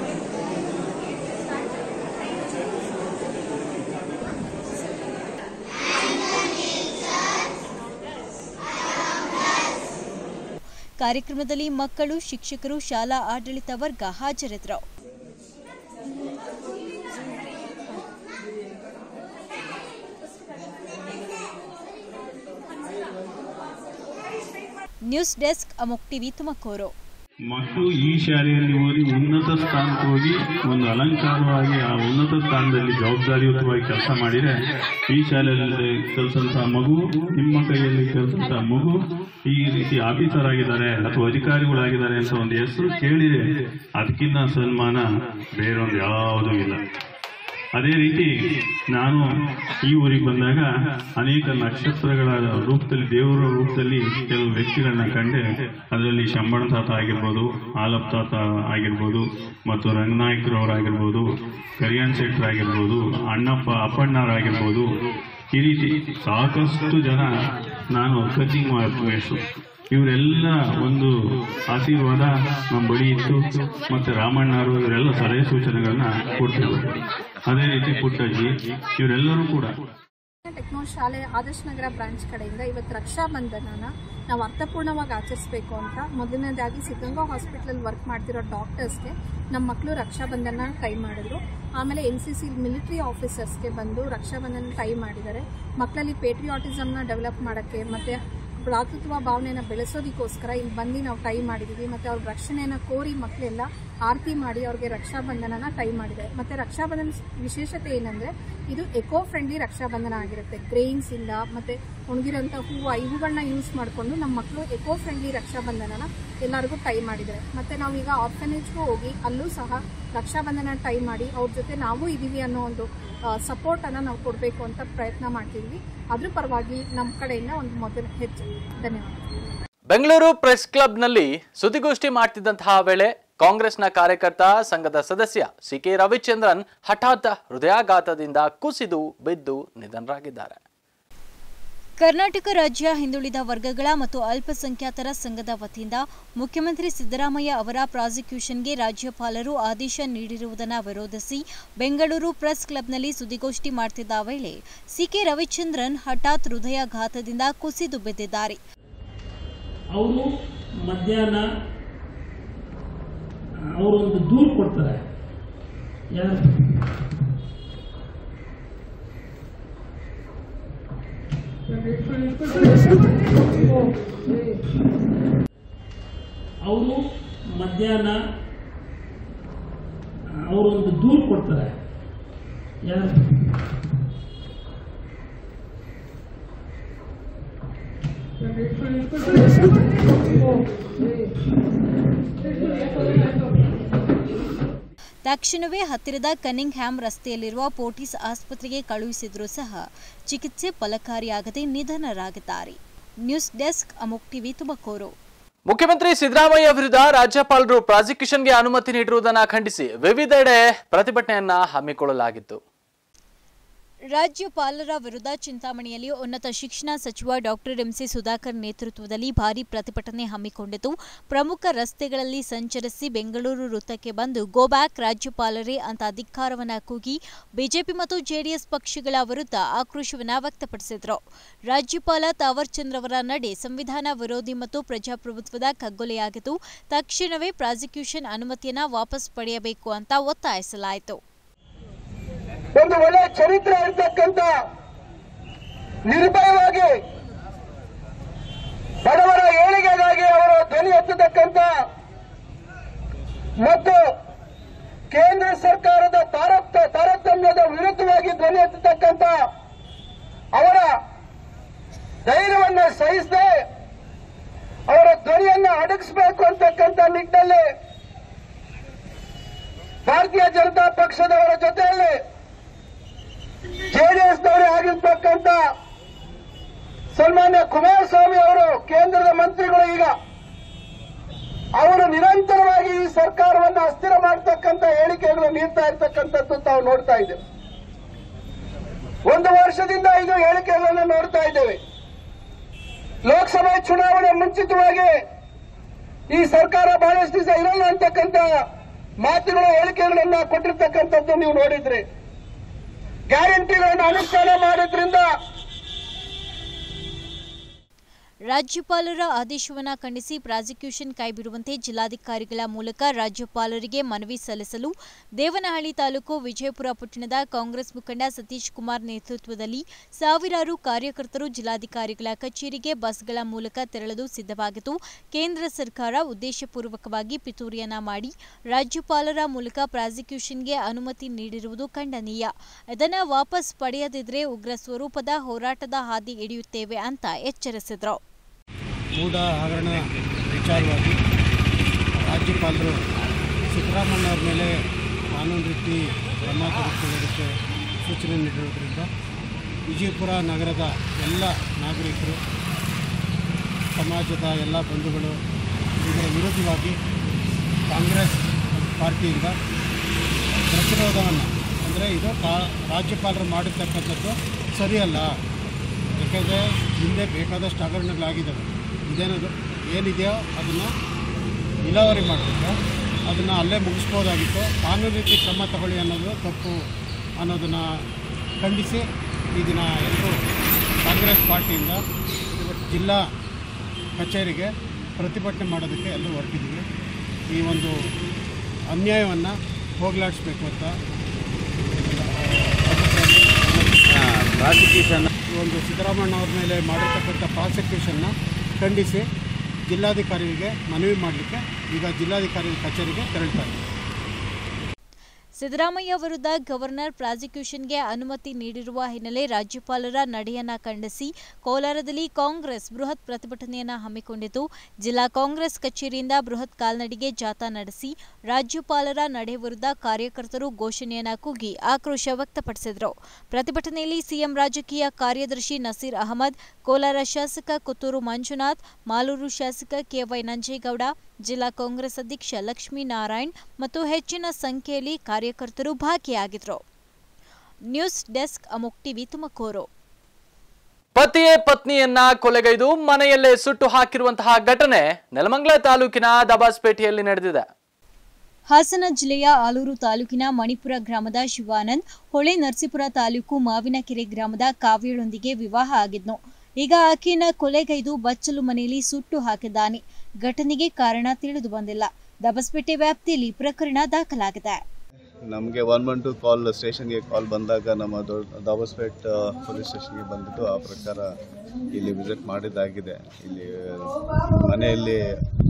ಕಾರ್ಯಕ್ರಮದಲ್ಲಿ ಮಕ್ಕಳು, ಶಿಕ್ಷಕರು, ಶಾಲಾ ಆಡಳಿತ ವರ್ಗ ಹಾಜರಿದ್ದರು. News desk Amok TV Tumakuru. ಮಕ್ಕಳು ಈ ಶಾಲೆಯಲ್ಲಿ ಓದಿ ಉನ್ನತ ಸ್ಥಾನಕ್ಕೆ ಹೋಗಿ ಒಂದು ಅಲಂಕಾರವಾಗಿ ಆ ಉನ್ನತ ಸ್ಥಾನದಲ್ಲಿ ಜವಾಬ್ದಾರಿಯುತವಾಗಿ ಕೆಲಸ ಮಾಡಿದರೆ ಈ ಶಾಲೆಯಲ್ಲಿ ಕಲಿಸಂತಹ ಮಗು, ನಿಮ್ಮ ಕೈಯಲ್ಲಿ ಕಲಿಸಂತಹ ಮಗು ಈ ರೀತಿ ಆಫೀಸರ್ ಆಗಿದ್ದಾರೆ ಅಥವಾ ಅಧಿಕಾರಿಗಳಾಗಿದ್ದಾರೆ ಅಂತ ಒಂದು ಹೆಸರು ಕೇಳಿದರೆ ಅದಕ್ಕಿಂತ ಸನ್ಮಾನ ಬೇರೊಂದು ಯಾವುದೂ ಇಲ್ಲ. ಅದೇ ರೀತಿ ನಾನು ಈ ಊರಿಗೆ ಬಂದಾಗ ಅನೇಕ ನಕ್ಷತ್ರಗಳ ರೂಪದಲ್ಲಿ, ದೇವರ ರೂಪದಲ್ಲಿ ಕೆಲವು ವ್ಯಕ್ತಿಗಳನ್ನ ಕಂಡೆ. ಅದರಲ್ಲಿ ಶಂಬಣ ತಾತ ಆಗಿರ್ಬೋದು, ಆಲಪ್ ತಾತ ಆಗಿರ್ಬೋದು, ಮತ್ತು ರಂಗನಾಯಕರವರಾಗಿರ್ಬೋದು, ಕರಿಯಾನ್ ಶೆಟ್ಟರ್ ಆಗಿರ್ಬೋದು, ಅಪ್ಪಣ್ಣರಾಗಿರ್ಬೋದು, ಈ ರೀತಿ ಸಾಕಷ್ಟು ಜನ ನಾನು ಕಚಿಂಗ್ ವೇಷು ಇವರೆಲ್ಲ ಒಂದು ಆಶೀರ್ವಾದ ನಮ್ಮ ಬಳಿ ಇತ್ತು. ಮತ್ತು ರಾಮಣ್ಣವರು ಇವರೆಲ್ಲ ಸಲಹೆ ಸೂಚನೆಗಳನ್ನ ಕೊಟ್ಟಿದ್ರು. ಅದೇ ರೀತಿ ಪುಟ್ಟಜ್ಜಿ ಇವರೆಲ್ಲರೂ ಕೂಡ. ಟೆಕ್ನೋ ಶಾಲೆ ಆದರ್ಶ ನಗರ ಬ್ರಾಂಚ್ ಕಡೆಯಿಂದ ಇವತ್ತು ರಕ್ಷಾಬಂಧನನ ನಾವು ಅರ್ಥಪೂರ್ಣವಾಗಿ ಆಚರಿಸಬೇಕು ಅಂತ ಮೊದಲನೇದಾಗಿ ಸಿದ್ಧಗಂಗಾ ಹಾಸ್ಪಿಟಲ್ ವರ್ಕ್ ಮಾಡ್ತಿರೋ ಡಾಕ್ಟರ್ಸ್ಗೆ ನಮ್ಮ ಮಕ್ಕಳು ರಕ್ಷಾಬಂಧನ ಟೈ ಮಾಡಿದ್ರು. ಆಮೇಲೆ NCC ಮಿಲಿಟರಿ ಆಫೀಸರ್ಸ್ಗೆ ಬಂದು ರಕ್ಷಾಬಂಧನ ಟೈ ಮಾಡಿದ್ದಾರೆ. ಮಕ್ಕಳಲ್ಲಿ ಪೇಟ್ರಿಯಾಟಿಸಮ್ನ ಡೆವಲಪ್ ಮಾಡೋಕ್ಕೆ ಮತ್ತು ಭ್ರಾತೃತ್ವ ಭಾವನೆಯನ್ನು ಬೆಳೆಸೋದಕ್ಕೋಸ್ಕರ ಇಲ್ಲಿ ಬಂದು ನಾವು ಟೈ ಮಾಡಿದ್ದೀವಿ. ಮತ್ತು ಅವ್ರ ರಕ್ಷಣೆಯನ್ನು ಕೋರಿ ಮಕ್ಕಳೆಲ್ಲ ಆರತಿ ಮಾಡಿ ಅವ್ರಿಗೆ ರಕ್ಷಾಬಂಧನನ ಟೈ ಮಾಡಿದ್ದಾರೆ. ಮತ್ತು ರಕ್ಷಾಬಂಧನ ವಿಶೇಷತೆ ಏನಂದರೆ ಇದು ಎಕೋ ಫ್ರೆಂಡ್ಲಿ ರಕ್ಷಾಬಂಧನ ಆಗಿರುತ್ತೆ. ಗ್ರೇನ್ಸ್ ಇಲ್ಲ ಮತ್ತು ಒಣಗಿರೋಂಥ ಇವುಗಳನ್ನ ಯೂಸ್ ಮಾಡಿಕೊಂಡು ನಮ್ಮ ಮಕ್ಕಳು ಎಕೋ ಫ್ರೆಂಡ್ಲಿ ರಕ್ಷಾಬಂಧನನ ಎಲ್ಲರಿಗೂ ಟೈ ಮಾಡಿದ್ದಾರೆ. ಮತ್ತು ನಾವೀಗ ಆರ್ಫನೇಜ್ಗೂ ಹೋಗಿ ಅಲ್ಲೂ ಸಹ ರಕ್ಷಾಬಂಧನ ಟೈ ಮಾಡಿ ಅವ್ರ ಜೊತೆ ನಾವು ಇದ್ದೀವಿ ಅನ್ನೋ ಒಂದು ಸಪೋರ್ಟನ್ನು ನಾವು ಕೊಡಬೇಕು ಅಂತ ಪ್ರಯತ್ನ ಮಾಡ್ತಿದ್ವಿ. ಅದ್ರ ಪರವಾಗಿ ನಮ್ಮ ಕಡೆಯಿಂದ ಒಂದು ಮೊದಲ ಹೆಜ್ಜೆ. ಧನ್ಯವಾದ. ಬೆಂಗಳೂರು ಪ್ರೆಸ್ ಕ್ಲಬ್ನಲ್ಲಿ ಸುದ್ದಿಗೋಷ್ಠಿ ಮಾಡ್ತಿದ್ದಂತಹ ವೇಳೆ ಕಾಂಗ್ರೆಸ್ನ ಕಾರ್ಯಕರ್ತ ಸಂಘದ ಸದಸ್ಯ ಸಿಕೆ ರವಿಚಂದ್ರನ್ ಹಠಾತ್ ಹೃದಯಾಘಾತದಿಂದ ಕುಸಿದು ಬಿದ್ದು ನಿಧನರಾಗಿದ್ದಾರೆ. ಕರ್ನಾಟಕ ರಾಜ್ಯ ಹಿಂದುಳಿದ ವರ್ಗಗಳ ಮತ್ತು ಅಲ್ಪಸಂಖ್ಯಾತರ ಸಂಘದ ವತಿಯಿಂದ ಮುಖ್ಯಮಂತ್ರಿ ಸಿದ್ದರಾಮಯ್ಯ ಅವರ ಪ್ರಾಸಿಕ್ಯೂಷನ್ಗೆ ರಾಜ್ಯಪಾಲರು ಆದೇಶ ನೀಡಿರುವುದನ್ನು ವಿರೋಧಿಸಿ ಬೆಂಗಳೂರು ಪ್ರೆಸ್ ಕ್ಲಬ್ನಲ್ಲಿ ಸುದ್ದಿಗೋಷ್ಠಿ ಮಾಡುತ್ತಿದ್ದ ವೇಳೆ ಸಿಕೆ ರವಿಚಂದ್ರನ್ ಹಠಾತ್ ಹೃದಯಾಘಾತದಿಂದ ಕುಸಿದು ಬಿದ್ದಿದ್ದಾರೆ. ಅವರು ಮಧ್ಯಾಹ್ನ ಅವರೊಂದು ದೂರು ಕೊಡ್ತಾರೆ. ಅವರು ಮಧ್ಯಾಹ್ನ ಅವರೊಂದು ದೂರು ಕೊಡ್ತಾರೆ. ತಕ್ಷಣವೇ ಹತ್ತಿರದ ಕನಿಂಗ್ ಹ್ಯಾಮ್ ರಸ್ತೆಯಲ್ಲಿರುವ ಪೋರ್ಟಿಸ್ ಆಸ್ಪತ್ರೆಗೆ ಕಳುಹಿಸಿದರೂ ಸಹ ಚಿಕಿತ್ಸೆ ಫಲಕಾರಿಯಾಗದೆ ನಿಧನರಾಗಿದ್ದಾರೆ. News desk Amok TV Tumakuru. ಮುಖ್ಯಮಂತ್ರಿ ಸಿದ್ದರಾಮಯ್ಯ ವಿರುದ್ಧ ರಾಜ್ಯಪಾಲರು ಪ್ರಾಸಿಕ್ಯೂಷನ್ಗೆ ಅನುಮತಿ ನೀಡಿರುವುದನ್ನು ಖಂಡಿಸಿ ವಿವಿಧೆಡೆ ಪ್ರತಿಭಟನೆಯನ್ನ ಹಮ್ಮಿಕೊಳ್ಳಲಾಗಿತ್ತು. ರಾಜ್ಯಪಾಲರ ವಿರುದ್ಧ ಚಿಂತಾಮಣಿಯಲ್ಲಿ ಉನ್ನತ ಶಿಕ್ಷಣ ಸಚಿವ ಡಾಕ್ಟರ್ ಎಂಸಿ ಸುಧಾಕರ್ ನೇತೃತ್ವದಲ್ಲಿ ಭಾರೀ ಪ್ರತಿಭಟನೆ ಹಮ್ಮಿಕೊಂಡಿದ್ದು, ಪ್ರಮುಖ ರಸ್ತೆಗಳಲ್ಲಿ ಸಂಚರಿಸಿ ಬೆಂಗಳೂರು ವೃತ್ತಕ್ಕೆ ಬಂದು ಗೋ ಬ್ಯಾಕ್ ರಾಜ್ಯಪಾಲರೇ ಅಂತ ಧಿಕ್ಕಾರವನ್ನ ಕೂಗಿ ಬಿಜೆಪಿ ಮತ್ತು ಜೆಡಿಎಸ್ ಪಕ್ಷಗಳ ವಿರುದ್ಧ ಆಕ್ರೋಶವನ್ನ ವ್ಯಕ್ತಪಡಿಸಿದರು. ರಾಜ್ಯಪಾಲ ತಾವರ್ ಚಂದ್ ಅವರ ನಡೆ ಸಂವಿಧಾನ ವಿರೋಧಿ ಮತ್ತು ಪ್ರಜಾಪ್ರಭುತ್ವದ ಕಗ್ಗೊಲೆಯಾಗಿದ್ದು, ತಕ್ಷಣವೇ ಪ್ರಾಸಿಕ್ಯೂಷನ್ ಅನುಮತಿಯನ್ನ ವಾಪಸ್ ಪಡೆಯಬೇಕು ಅಂತ ಒತ್ತಾಯಿಸಲಾಯಿತು. ಒಂದು ಒಳ್ಳೆ ಚರಿತ್ರೆ ಇರತಕ್ಕಂತ ನಿರ್ಭಯವಾಗಿ ಬಡವರ ಏಳಿಗೆಗಾಗಿ ಅವರು ಧ್ವನಿ ಎತ್ತತಕ್ಕಂತ ಮತ್ತು ಕೇಂದ್ರ ಸರ್ಕಾರದ ತಾರತಮ್ಯದ ವಿರುದ್ಧವಾಗಿ ಧ್ವನಿ ಎತ್ತತಕ್ಕಂತ ಅವರ ಧೈರ್ಯವನ್ನ ಸಹಿಸದೆ ಅವರ ಧ್ವನಿಯನ್ನ ಅಡಗಿಸಬೇಕು ಅಂತಕ್ಕಂಥ ನಿಟ್ಟಿನಲ್ಲಿ ಭಾರತೀಯ ಜನತಾ ಪಕ್ಷದವರ ಜೊತೆಯಲ್ಲಿ ಜೆಡಿಎಸ್ನವರೇ ಆಗಿರ್ತಕ್ಕಂಥ ಸನ್ಮಾನ್ಯ ಕುಮಾರಸ್ವಾಮಿ ಅವರು ಕೇಂದ್ರದ ಮಂತ್ರಿಗಳು ಈಗ ಅವರು ನಿರಂತರವಾಗಿ ಈ ಸರ್ಕಾರವನ್ನು ಅಸ್ಥಿರ ಮಾಡತಕ್ಕಂಥ ಹೇಳಿಕೆಗಳು ನೀಡ್ತಾ ಇರ್ತಕ್ಕಂಥದ್ದು ತಾವು ನೋಡ್ತಾ ಇದ್ದೇವೆ. ಒಂದು ವರ್ಷದಿಂದ ಇದು ಹೇಳಿಕೆಗಳನ್ನು ನೋಡ್ತಾ ಇದ್ದೇವೆ. ಲೋಕಸಭೆ ಚುನಾವಣೆ ಮುಂಚಿತವಾಗಿ ಈ ಸರ್ಕಾರ ಬಹಳಷ್ಟು ದಿವಸ ಇರಲ್ಲ ಅಂತಕ್ಕಂಥ ಮಾತುಗಳು ಹೇಳಿಕೆಗಳನ್ನ ಕೊಟ್ಟಿರ್ತಕ್ಕಂಥದ್ದು ನೀವು ನೋಡಿದ್ರಿ. ಗ್ಯಾರಂಟಿಗಳನ್ನು ಅನುಷ್ಠಾನ ಮಾಡೋದ್ರಿಂದ ರಾಜ್ಯಪಾಲರ ಆದೇಶವನ್ನು ಖಂಡಿಸಿ ಪ್ರಾಸಿಕ್ಯೂಷನ್ ಕೈಬಿಡುವಂತೆ ಜಿಲ್ಲಾಧಿಕಾರಿಗಳ ಮೂಲಕ ರಾಜ್ಯಪಾಲರಿಗೆ ಮನವಿ ಸಲ್ಲಿಸಲು ದೇವನಹಳ್ಳಿ ತಾಲೂಕು ವಿಜಯಪುರ ಪಟ್ಟಣದ ಕಾಂಗ್ರೆಸ್ ಮುಖಂಡ ಸತೀಶ್ ಕುಮಾರ್ ನೇತೃತ್ವದಲ್ಲಿ ಸಾವಿರಾರು ಕಾರ್ಯಕರ್ತರು ಜಿಲ್ಲಾಧಿಕಾರಿಗಳ ಕಚೇರಿಗೆ ಬಸ್ಗಳ ಮೂಲಕ ತೆರಳಲು ಸಿದ್ಧವಾಗಿದ್ದು, ಕೇಂದ್ರ ಸರ್ಕಾರ ಉದ್ದೇಶಪೂರ್ವಕವಾಗಿ ಪಿತೂರಿಯನ್ನ ಮಾಡಿ ರಾಜ್ಯಪಾಲರ ಮೂಲಕ ಪ್ರಾಸಿಕ್ಯೂಷನ್ಗೆ ಅನುಮತಿ ನೀಡಿರುವುದು ಖಂಡನೀಯ. ಇದನ್ನು ವಾಪಸ್ ಪಡೆಯದಿದ್ದರೆ ಉಗ್ರ ಸ್ವರೂಪದ ಹೋರಾಟದ ಹಾದಿ ಹಿಡಿಯುತ್ತೇವೆ ಅಂತ ಎಚ್ಚರಿಸಿದರು. ಮೂಢ ಹಗರಣ ವಿಚಾರವಾಗಿ ರಾಜ್ಯಪಾಲರು ಸಿದ್ದರಾಮಯ್ಯ ಅವರ ಮೇಲೆ ಕಾನೂನು ರೀತಿ ಕ್ರಮ ತೆಗೆದುಕೊಳ್ಳೋದಕ್ಕೆ ಸೂಚನೆ ನೀಡಿರುವುದರಿಂದ ವಿಜಯಪುರ ನಗರದ ಎಲ್ಲ ನಾಗರಿಕರು, ಸಮಾಜದ ಎಲ್ಲ ಬಂಧುಗಳು ಇದರ ವಿರೋಧವಾಗಿ ಕಾಂಗ್ರೆಸ್ ಪಾರ್ಟಿಯಿಂದ ಪ್ರತಿರೋಧವನ್ನು, ಅಂದರೆ ಇದು ರಾಜ್ಯಪಾಲರು ಮಾಡಿರ್ತಕ್ಕಂಥದ್ದು ಸರಿಯಲ್ಲ. ಯಾಕೆಂದರೆ ಹಿಂದೆ ಬೇಕಾದಷ್ಟು ಹಗರಣಗಳಾಗಿದ್ದಾವೆ. ಏನಿದೆಯೋ ಅದನ್ನು ವಿಲೇವಾರಿ ಮಾಡಬೇಕು, ಅದನ್ನು ಅಲ್ಲೇ ಮುಗಿಸ್ಬೋದಾಗಿತ್ತು. ಕಾನೂನು ರೀತಿ ಕ್ರಮ ತಗೊಳ್ಳಿ ಅನ್ನೋದು ತಪ್ಪು ಅನ್ನೋದನ್ನು ಖಂಡಿಸಿ ಈ ದಿನ ಎಲ್ಲರೂ ಕಾಂಗ್ರೆಸ್ ಪಾರ್ಟಿಯಿಂದ ಜಿಲ್ಲಾ ಕಚೇರಿಗೆ ಪ್ರತಿಭಟನೆ ಮಾಡೋದಕ್ಕೆ ಎಲ್ಲರೂ ಹೊರಟಿದ್ದೀವಿ. ಈ ಒಂದು ಅನ್ಯಾಯವನ್ನು ಹೋಗಲಾಡಿಸ್ಬೇಕು ಅಂತ ಪ್ರಾಸಿಕ್ಯೂಷನ್ ಒಂದು ಸಿದ್ದರಾಮಯ್ಯ ಅವ್ರ ಮೇಲೆ ಮಾಡಿರ್ತಕ್ಕಂಥ ಪ್ರಾಸಿಕ್ಯೂಷನ್ನ ಖಂಡಿಸಿ ಜಿಲ್ಲಾಧಿಕಾರಿಗೆ ಮನವಿ ಮಾಡಲಿಕ್ಕೆ ಈಗ ಜಿಲ್ಲಾಧಿಕಾರಿ ಕಚೇರಿಗೆ ತೆರಳ್ತಾರೆ. ಸಿದ್ದರಾಮಯ್ಯ ವಿರುದ್ಧ ಗವರ್ನರ್ ಪ್ರಾಸಿಕ್ಯೂಷನ್ಗೆ ಅನುಮತಿ ನೀಡಿರುವ ಹಿನ್ನೆಲೆ ರಾಜ್ಯಪಾಲರ ನಡೆಯನ್ನ ಖಂಡಿಸಿ ಕೋಲಾರದಲ್ಲಿ ಕಾಂಗ್ರೆಸ್ ಬೃಹತ್ ಪ್ರತಿಭಟನೆಯನ್ನ ಹಮ್ಮಿಕೊಂಡಿದ್ದು, ಜಿಲ್ಲಾ ಕಾಂಗ್ರೆಸ್ ಕಚೇರಿಯಿಂದ ಬೃಹತ್ ಕಾಲ್ನಡಿಗೆ ಜಾಥಾ ನಡೆಸಿ ರಾಜ್ಯಪಾಲರ ನಡೆ ವಿರುದ್ಧ ಕಾರ್ಯಕರ್ತರು ಘೋಷಣೆಯನ್ನ ಕೂಗಿ ಆಕ್ರೋಶ ವ್ಯಕ್ತಪಡಿಸಿದರು. ಪ್ರತಿಭಟನೆಯಲ್ಲಿ ಸಿಎಂ ರಾಜಕೀಯ ಕಾರ್ಯದರ್ಶಿ ನಸೀರ್ ಅಹಮದ್, ಕೋಲಾರ ಶಾಸಕ ಕೊತ್ತೂರು ಮಂಜುನಾಥ್, ಮಾಲೂರು ಶಾಸಕ ಕೆವೈ ನಂಜೇಗೌಡ, ಜಿಲ್ಲಾ ಕಾಂಗ್ರೆಸ್ ಅಧ್ಯಕ್ಷ ಲಕ್ಷ್ಮೀನಾರಾಯಣ್ ಮತ್ತು ಹೆಚ್ಚಿನ ಸಂಖ್ಯೆಯಲ್ಲಿ ಕಾರ್ಯಕರ್ತರು ಭಾಗಿಯಾಗಿದ್ದರು. News desk Amok TV Tumakuru. ಪತಿಯೇ ಪತ್ನಿಯನ್ನ ಕೊಲೆಗೈದು ಮನೆಯಲ್ಲೇ ಸುಟ್ಟು ಹಾಕಿರುವಂತಹ ಘಟನೆ ನೆಲಮಂಗಲ ತಾಲೂಕಿನ ದಬಾಸ್ಪೇಟೆಯಲ್ಲಿ ನಡೆದಿದೆ. ಹಾಸನ ಜಿಲ್ಲೆಯ ಆಲೂರು ತಾಲೂಕಿನ ಮಣಿಪುರ ಗ್ರಾಮದ ಶಿವಾನಂದ್ ಹೊಳೆ ನರಸೀಪುರ ತಾಲೂಕು ಮಾವಿನಕೆರೆ ಗ್ರಾಮದ ಕಾವ್ಯಳೊಂದಿಗೆ ವಿವಾಹ ಆಗಿದ್ನು. ಈಗ ಆಕೆಯನ್ನ ಕೊಲೆಗೈದು ಬಚ್ಚಲು ಮನೆಯಲ್ಲಿ ಸುಟ್ಟು ಹಾಕಿದ್ದಾನೆ. ಘಟನೆಗೆ ಕಾರಣ ತಿಳಿದು ಬಂದಿಲ್ಲ. ದಬಸ್ಪೇಟೆ ವ್ಯಾಪ್ತಿಯಲ್ಲಿ ಪ್ರಕರಣ ದಾಖಲಾಗಿದೆ. ನಮಗೆ 112 ಕಾಲ್ ಸ್ಟೇಷನ್ಗೆ ಕಾಲ್ ಬಂದಾಗ ನಮ್ಮ ದಬಸ್ಪೇಟ್ ಪೊಲೀಸ್ ಸ್ಟೇಷನ್ಗೆ ಬಂದಿದ್ದು ಆ ಪ್ರಕಾರ ಇಲ್ಲಿ ವಿಸಿಟ್ ಮಾಡಿದ್ದಾಗಿದೆ. ಇಲ್ಲಿ ಮನೆಯಲ್ಲಿ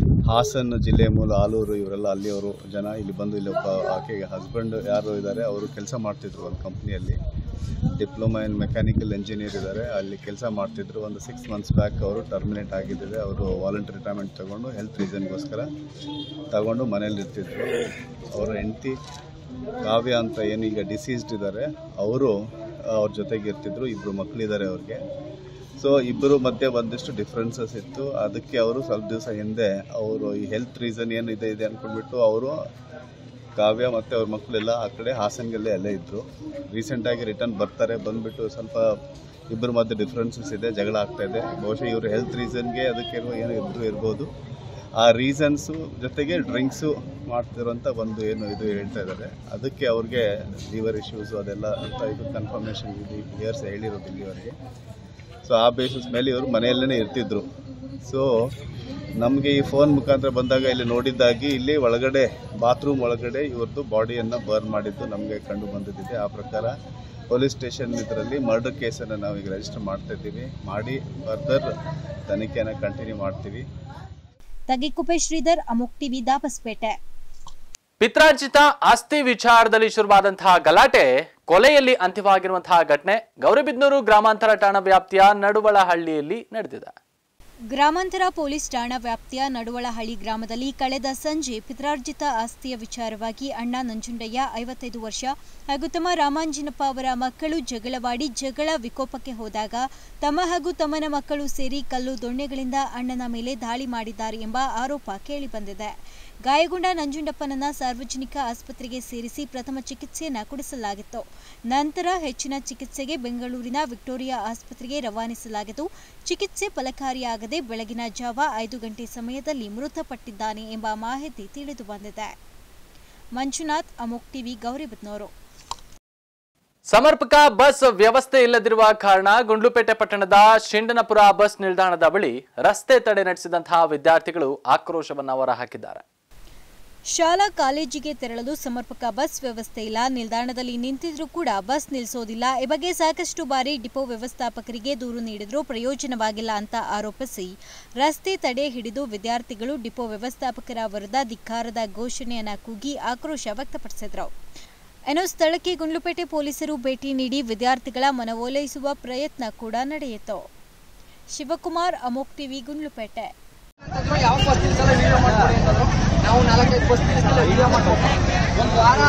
ಹಾಸನ ಜಿಲ್ಲೆ ಮೂಲ ಆಲೂರು ಇವರೆಲ್ಲ ಅಲ್ಲಿಯವರು ಜನ ಇಲ್ಲಿ ಬಂದು ಇಲ್ಲಿ ಒಬ್ಬ ಆಕೆಗೆ ಹಸ್ಬೆಂಡ್ ಯಾರು ಇದ್ದಾರೆ ಅವರು ಕೆಲಸ ಮಾಡ್ತಿದ್ರು ಒಂದು ಕಂಪ್ನಿಯಲ್ಲಿ, ಡಿಪ್ಲೊಮಾ ಇನ್ ಮೆಕ್ಯಾನಿಕಲ್ ಇಂಜಿನಿಯರ್ ಇದ್ದಾರೆ, ಅಲ್ಲಿ ಕೆಲಸ ಮಾಡ್ತಿದ್ರು. ಒಂದು 6 ಮಂತ್ಸ್ ಬ್ಯಾಕ್ ಅವರು ಟರ್ಮಿನೇಟ್ ಆಗಿದ್ದಿದೆ. ಅವರು ವಾಲಂಟರಿ ರಿಟೈರ್ಮೆಂಟ್ ತಗೊಂಡು ಹೆಲ್ತ್ ರೀಸನ್ಗೋಸ್ಕರ ತಗೊಂಡು ಮನೇಲಿ ಇರ್ತಿದ್ರು. ಅವರ ಹೆಂಡತಿ ಕಾವ್ಯ ಅಂತ ಏನು ಈಗ ಡಿಸೀಸ್ಡ್ ಇದ್ದಾರೆ ಅವರು ಅವ್ರ ಜೊತೆಗೆ ಇರ್ತಿದ್ರು. 2 ಮಕ್ಕಳಿದ್ದಾರೆ ಅವ್ರಿಗೆ. ಸೊ ಇಬ್ಬರು ಮಧ್ಯೆ ಒಂದಿಷ್ಟು ಡಿಫ್ರೆನ್ಸಸ್ ಇತ್ತು. ಅದಕ್ಕೆ ಅವರು ಸ್ವಲ್ಪ ದಿವಸ ಹಿಂದೆ ಅವರು ಈ ಹೆಲ್ತ್ ರೀಸನ್ ಏನು ಇದೆ ಅಂದ್ಕೊಂಡ್ಬಿಟ್ಟು ಅವರು ಕಾವ್ಯ ಮತ್ತು ಅವ್ರ ಮಕ್ಕಳೆಲ್ಲ ಆ ಕಡೆ ಹಾಸನಗಲ್ಲೇ ಅಲ್ಲೇ ಇದ್ದರು. ರೀಸೆಂಟಾಗಿ ರಿಟರ್ನ್ ಬರ್ತಾರೆ. ಬಂದುಬಿಟ್ಟು ಸ್ವಲ್ಪ ಇಬ್ಬರ ಮಧ್ಯೆ ಡಿಫ್ರೆನ್ಸಸ್ ಇದೆ, ಜಗಳ ಆಗ್ತಾಯಿದೆ. ಬಹುಶಃ ಇವರು ಹೆಲ್ತ್ ರೀಸನ್ಗೆ ಅದಕ್ಕೆ ಏನು ಇರ್ಬೋದು. ಆ ರೀಸನ್ಸು ಜೊತೆಗೆ ಡ್ರಿಂಕ್ಸು ಮಾಡ್ತಿರೋಂಥ ಒಂದು ಏನು ಇದು ಹೇಳ್ತಾ ಇದ್ದಾರೆ. ಅದಕ್ಕೆ ಅವ್ರಿಗೆ ಲಿವರ್ ಇಶ್ಯೂಸು ಅದೆಲ್ಲ ಅಂತ ಇದು ಕನ್ಫರ್ಮೇಷನ್ ಇಯರ್ಸ್ ಹೇಳಿರೋದು ಇಲ್ಲಿವರೆಗೆ. ಸೊ ಆ ಬೇಸಿಸ್ ಮೇಲೆ ಇವರು ಮನೆಯಲ್ಲೇ ಇರ್ತಿದ್ರು. ಸೊ ನಮಗೆ ಈ ಫೋನ್ ಮುಖಾಂತರ ಬಂದಾಗ ಇಲ್ಲಿ ನೋಡಿದ್ದಾಗಿ ಇಲ್ಲಿ ಒಳಗಡೆ ಬಾತ್ರೂಮ್ ಒಳಗಡೆ ಇವ್ರದ್ದು ಬಾಡಿಯನ್ನು ಬರ್ನ್ ಮಾಡಿದ್ದು ನಮಗೆ ಕಂಡು ಬಂದಿದ್ದಿದೆ. ಆ ಪ್ರಕಾರ ಪೊಲೀಸ್ ಸ್ಟೇಷನ್ ಇದರಲ್ಲಿ ಮರ್ಡರ್ ಕೇಸನ್ನು ನಾವು ಈಗ ರಿಜಿಸ್ಟರ್ ಮಾಡ್ತಾ ಇದ್ದೀವಿ. ಮಾಡಿ ಫರ್ದರ್ ತನಿಖೆಯನ್ನು ಕಂಟಿನ್ಯೂ ಮಾಡ್ತೀವಿ. ತಗಿಕುಪೆ ಶ್ರೀಧರ್, ಅಮೋಕ್ ಟಿವಿ, ದಾಬಸ್ಪೇಟೆ. ಪಿತ್ರಾರ್ಜಿತ ಆಸ್ತಿ ವಿಚಾರದಲ್ಲಿ ಶುರುವಾದಂತಹ ಗಲಾಟೆ ಕೊಲೆಯಲ್ಲಿ ಅಂತ್ಯವಾಗಿರುವಂತಹ ಘಟನೆ ಗೌರಿಬಿದನೂರು ಗ್ರಾಮಾಂತರ ಠಾಣಾ ವ್ಯಾಪ್ತಿಯ ನಡುವಳಹಳ್ಳಿಯಲ್ಲಿ ನಡೆದಿದೆ. ಗ್ರಾಮಾಂತರ ಪೊಲೀಸ್ ಠಾಣಾ ವ್ಯಾಪ್ತಿಯ ನಡುವಳಹಳ್ಳಿ ಗ್ರಾಮದಲ್ಲಿ ಕಳೆದ ಸಂಜೆ ಪಿತ್ರಾರ್ಜಿತ ಆಸ್ತಿಯ ವಿಚಾರವಾಗಿ ಅಣ್ಣ ನಂಜುಂಡಯ್ಯ 55 ವರ್ಷ ಹಾಗೂ ತಮ್ಮ ರಾಮಾಂಜಿನಪ್ಪ ಅವರ ಮಕ್ಕಳು ಜಗಳವಾಡಿ ಜಗಳ ವಿಕೋಪಕ್ಕೆ ಹೋದಾಗ ತಮ್ಮ ಹಾಗೂ ತಮ್ಮನ ಮಕ್ಕಳು ಸೇರಿ ಕಲ್ಲು ದೊಣ್ಣೆಗಳಿಂದ ಅಣ್ಣನ ಮೇಲೆ ದಾಳಿ ಮಾಡಿದ್ದಾರೆ ಎಂಬ ಆರೋಪ ಕೇಳಿಬಂದಿದೆ. ಗಾಯಗೊಂಡ ನಂಜುಂಡಪ್ಪನನ್ನ ಸಾರ್ವಜನಿಕ ಆಸ್ಪತ್ರೆಗೆ ಸೇರಿಸಿ ಪ್ರಥಮ ಚಿಕಿತ್ಸೆಯನ್ನು ಕೊಡಿಸಲಾಗಿತ್ತು. ನಂತರ ಹೆಚ್ಚಿನ ಚಿಕಿತ್ಸೆಗೆ ಬೆಂಗಳೂರಿನ ವಿಕ್ಟೋರಿಯಾ ಆಸ್ಪತ್ರೆಗೆ ರವಾನಿಸಲಾಗಿತ್ತು. ಚಿಕಿತ್ಸೆ ಫಲಕಾರಿಯಾಗದೆ ಬೆಳಗಿನ ಜಾವ 5 ಗಂಟೆ ಸಮಯದಲ್ಲಿ ಮೃತಪಟ್ಟಿದ್ದಾನೆ ಎಂಬ ಮಾಹಿತಿ ತಿಳಿದು ಬಂದಿದೆ. ಮಂಜುನಾಥ್, ಅಮೋಕ್ ಟಿವಿ, ಗೌರಿಬಿದನೂರು. ಸಮರ್ಪಕ ಬಸ್ ವ್ಯವಸ್ಥೆ ಇಲ್ಲದಿರುವ ಕಾರಣ ಗುಂಡ್ಲುಪೇಟೆ ಪಟ್ಟಣದ ಶಿಂಡನಪುರ ಬಸ್ ನಿಲ್ದಾಣದ ಬಳಿ ರಸ್ತೆ ತಡೆ ನಡೆಸಿದಂತಹ ವಿದ್ಯಾರ್ಥಿಗಳು ಆಕ್ರೋಶವನ್ನು ಹೊರಹಾಕಿದ್ದಾರೆ. ಶಾಲಾ ಕಾಲೇಜಿಗೆ ತೆರಳಲು ಸಮರ್ಪಕ ಬಸ್ ವ್ಯವಸ್ಥೆ ಇಲ್ಲ. ನಿಲ್ದಾಣದಲ್ಲಿ ನಿಂತಿದ್ರೂ ಕೂಡ ಬಸ್ ನಿಲ್ಲಿಸೋದಿಲ್ಲ. ಈ ಬಗ್ಗೆ ಸಾಕಷ್ಟು ಬಾರಿ ಡಿಪೋ ವ್ಯವಸ್ಥಾಪಕರಿಗೆ ದೂರು ನೀಡಿದ್ರೂ ಪ್ರಯೋಜನವಾಗಿಲ್ಲ ಅಂತ ಆರೋಪಿಸಿ ರಸ್ತೆ ತಡೆ ಹಿಡಿದು ವಿದ್ಯಾರ್ಥಿಗಳು ಡಿಪೋ ವ್ಯವಸ್ಥಾಪಕರ ವಿರುದ್ಧ ಧಿಕ್ಕಾರದ ಘೋಷಣೆಯನ್ನ ಕೂಗಿ ಆಕ್ರೋಶ ವ್ಯಕ್ತಪಡಿಸಿದ್ರು. ಇನ್ನು ಸ್ಥಳಕ್ಕೆ ಗುಂಡ್ಲುಪೇಟೆ ಪೊಲೀಸರು ಭೇಟಿ ನೀಡಿ ವಿದ್ಯಾರ್ಥಿಗಳ ಮನವೊಲಿಸುವ ಪ್ರಯತ್ನ ಕೂಡ ನಡೆಯಿತು. ಶಿವಕುಮಾರ್, ಅಮೋಕ್ ಟಿವಿ, ಗುಂಡ್ಲುಪೇಟೆ. ನಾವು 4-5 ಬಸ್ ವಿಡಿಯೋ ಮಾಡ್ಕೊಂಡು ಒಂದು ವಾರ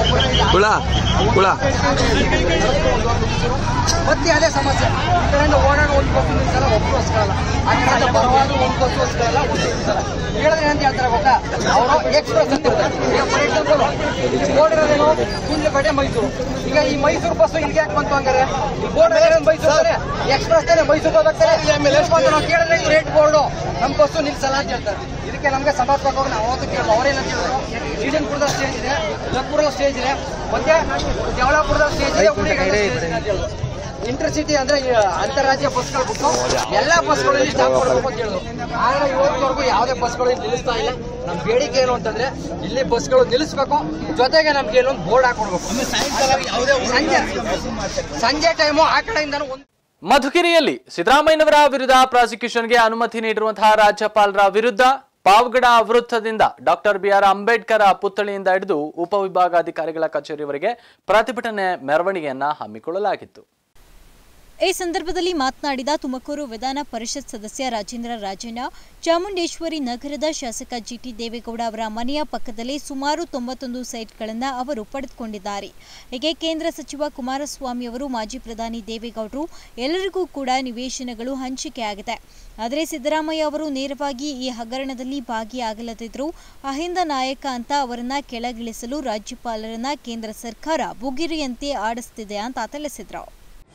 ಮತ್ತೆ ಅದೇ ಸಮಸ್ಯೆ. ಈ ಕಡೆಯಿಂದ ಓಡಾಡೋ ಒಂದು ಬಸ್ ನಿಲ್ಸಲ್ಲ, ಒಬ್ಬರು ಬಸ್ಗಳಲ್ಲ. ಆ ಕಡೆಯಿಂದ ಬರುವಾಗ ಒಂದು ಬಸ್ ಬಸ್ಗಳಲ್ಲ, ಒಂದು ನಿಲ್ಸಲ್ಲ. ಹೇಳಿದ್ರೆ ಅಂತ ಹೇಳ್ತಾರೆ ಗೊತ್ತಾ, ಅವರು ಎಕ್ಸ್ಪ್ರೆಸ್ ಅಂತ ಇರ್ತಾರೆ. ಈಗ ಫಾರ್ ಎಕ್ಸಾಂಪಲ್ ಓಡಿರೋದೇನು ಗುಂಡ್ಲುಪೇಟೆ ಮೈಸೂರು. ಈಗ ಈ ಮೈಸೂರು ಬಸ್ಸು ಇಲ್ಲಿಗೆ ಯಾಕೆ ಬಂತು ಹಂಗಾರೆ? ಈ ಬೋರ್ಡ್ ಮೈಸೂರು ತಾನೆ, ಎಕ್ಸ್ಪ್ರೆಸ್ ತಾನೆ, ಮೈಸೂರು ಹೋಗ್ತಾರೆ. ನಾವು ಕೇಳಿದ್ರೆ ರೇಟ್ ಬೋರ್ಡು ನಮ್ಮ ಬಸ್ಸು ನಿಲ್ಸಲ್ಲ ಅಂತ ಹೇಳ್ತಾರೆ. ಇದಕ್ಕೆ ನಮಗೆ ಸಮರ್ಪಕವಾಗಿ ನಾವು ಅವತ್ತು ಕೇಳೋದು. ಅವರೇನಂತ ಹೇಳಿದ್ರು, ಶ್ರೀಜನ್ಪುರದ ಸ್ಟೇಜ್ ಇದೆ, ಲಕ್ಪುರದ ಸ್ಟೇಜ್ ಇದೆ, ಮತ್ತೆ ದೇವಳಾಪುರದ ಸ್ಟೇಜ್ ಇದೆ, ಇಂಟರ್ಸಿಟಿ ಅಂದ್ರೆ ಅಂತಾರಾಜ್ಯ ಬಸ್ಗಳು ಬಿಟ್ಟು ಎಲ್ಲ ಬಸ್ಗಳಲ್ಲಿ ಸ್ಟಾಪ್ ಕೊಡಬೇಕು ಅಂತ ಹೇಳಿದ್ರು. ಆದ್ರೆ ಇವತ್ತವರೆಗೂ ಯಾವುದೇ ಬಸ್ಗಳು ನಿಲ್ಲಿಸ್ತಾ ಇಲ್ಲ. ನಮ್ಮ ಬೇಡಿಕೆ ಏನು ಅಂತಂದ್ರೆ ಇಲ್ಲಿ ಬಸ್ಗಳು ನಿಲ್ಲಿಸಬೇಕು, ಜೊತೆಗೆ ನಮ್ಗೆ ಏನೊಂದು ಬೋರ್ಡ್ ಹಾಕೊಡ್ಬೇಕು. ಸಂಜೆ ಟೈಮು ಆ ಕಡೆಯಿಂದ ಮಧುಗಿರಿಯಲ್ಲಿ ಸಿದ್ದರಾಮಯ್ಯನವರ ವಿರುದ್ಧ ಪ್ರಾಸಿಕ್ಯೂಷನ್ಗೆ ಅನುಮತಿ ನೀಡಿರುವಂತಹ ರಾಜ್ಯಪಾಲರ ವಿರುದ್ಧ ಪಾವಗಡ ವೃತ್ತದಿಂದ ಡಾಕ್ಟರ್ ಬಿಆರ್ ಅಂಬೇಡ್ಕರ್ ಪುತ್ಥಳಿಯಿಂದ ಹಿಡಿದು ಉಪವಿಭಾಗಾಧಿಕಾರಿಗಳ ಕಚೇರಿವರೆಗೆ ಪ್ರತಿಭಟನೆ ಮೆರವಣಿಗೆಯನ್ನ ಹಮ್ಮಿಕೊಳ್ಳಲಾಗಿತ್ತು. ಈ ಸಂದರ್ಭದಲ್ಲಿ ಮಾತನಾಡಿದ ತುಮಕೂರು ವಿಧಾನ ಪರಿಷತ್ ಸದಸ್ಯ ರಾಜೇಂದ್ರ ರಾಜಣ್ಣ, ಚಾಮುಂಡೇಶ್ವರಿ ನಗರದ ಶಾಸಕ ಜಿಟಿ ದೇವೇಗೌಡ ಅವರ ಮನೆಯ ಪಕ್ಕದಲ್ಲಿ ಸುಮಾರು 91 ಸೈಟ್ಗಳನ್ನು ಅವರು ಪಡೆದುಕೊಂಡಿದ್ದಾರೆ. ಹೀಗೆ ಕೇಂದ್ರ ಸಚಿವ ಕುಮಾರಸ್ವಾಮಿ ಅವರು, ಮಾಜಿ ಪ್ರಧಾನಿ ದೇವೇಗೌಡರು ಎಲ್ಲರಿಗೂ ಕೂಡ ನಿವೇಶನಗಳು ಹಂಚಿಕೆಯಾಗಿದೆ. ಆದರೆ ಸಿದ್ದರಾಮಯ್ಯ ಅವರು ನೇರವಾಗಿ ಈ ಹಗರಣದಲ್ಲಿ ಭಾಗಿಯಾಗಲಿದ್ದರೂ ಅಹಿಂದ ನಾಯಕ ಅಂತ ಅವರನ್ನ ಕೆಳಗಿಳಿಸಲು ರಾಜ್ಯಪಾಲರನ್ನ ಕೇಂದ್ರ ಸರ್ಕಾರ ಬುಗಿರಿಯಂತೆ ಆಡಿಸುತ್ತಿದೆ ಅಂತ ತಿಳಿಸಿದರು.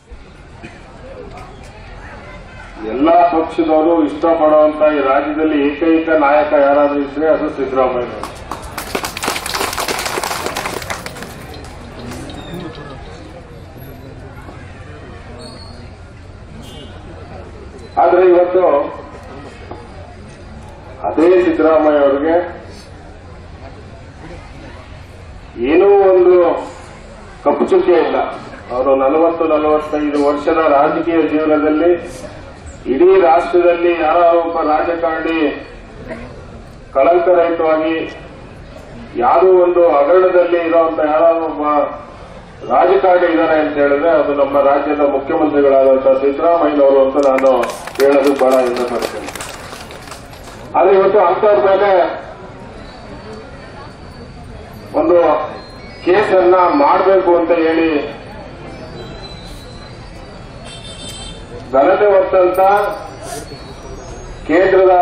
ಎಲ್ಲಾ ಪಕ್ಷದವರು ಇಷ್ಟಪಡುವಂತ ಈ ರಾಜ್ಯದಲ್ಲಿ ಏಕೈಕ ನಾಯಕ ಯಾರಾದ್ರೂ ಇದ್ರೆ ಅದು ಸಿದ್ದರಾಮಯ್ಯ. ಆದ್ರೆ ಇವತ್ತು ಅದೇ ಸಿದ್ದರಾಮಯ್ಯ ಅವರಿಗೆ ಏನೂ ಒಂದು ಕಪ್ಪು ಚುಕ್ಕೆ ಇಲ್ಲ. ಅವರು 40-45 ವರ್ಷದ ರಾಜಕೀಯ ಜೀವನದಲ್ಲಿ ಇಡೀ ರಾಷ್ಟ್ರದಲ್ಲಿ ಯಾರೋ ಒಬ್ಬ ರಾಜಕಾರಣಿ ಕಳಂಕರಹಿತವಾಗಿ ಯಾರೋ ಒಂದು ಹಗರಣದಲ್ಲಿ ಇರುವಂತ ಯಾರೋ ಒಬ್ಬ ರಾಜಕಾರಣಿ ಇದ್ದಾರೆ ಅಂತ ಹೇಳಿದ್ರೆ ಅದು ನಮ್ಮ ರಾಜ್ಯದ ಮುಖ್ಯಮಂತ್ರಿಗಳಾದಂತಹ ಸಿದ್ದರಾಮಯ್ಯನವರು ಅಂತ ನಾನು ಹೇಳೋದು ಬಹಳ ಹೆಮ್ಮೆ ಪಡ್ತೇನೆ. ಆದ್ರೆ ಇವತ್ತು ಅಂತವ್ರ ಮೇಲೆ ಒಂದು ಕೇಸನ್ನ ಮಾಡಬೇಕು ಅಂತ ಹೇಳಿ ಘನತೆ ಹೊತ್ತಂತ ಕೇಂದ್ರದ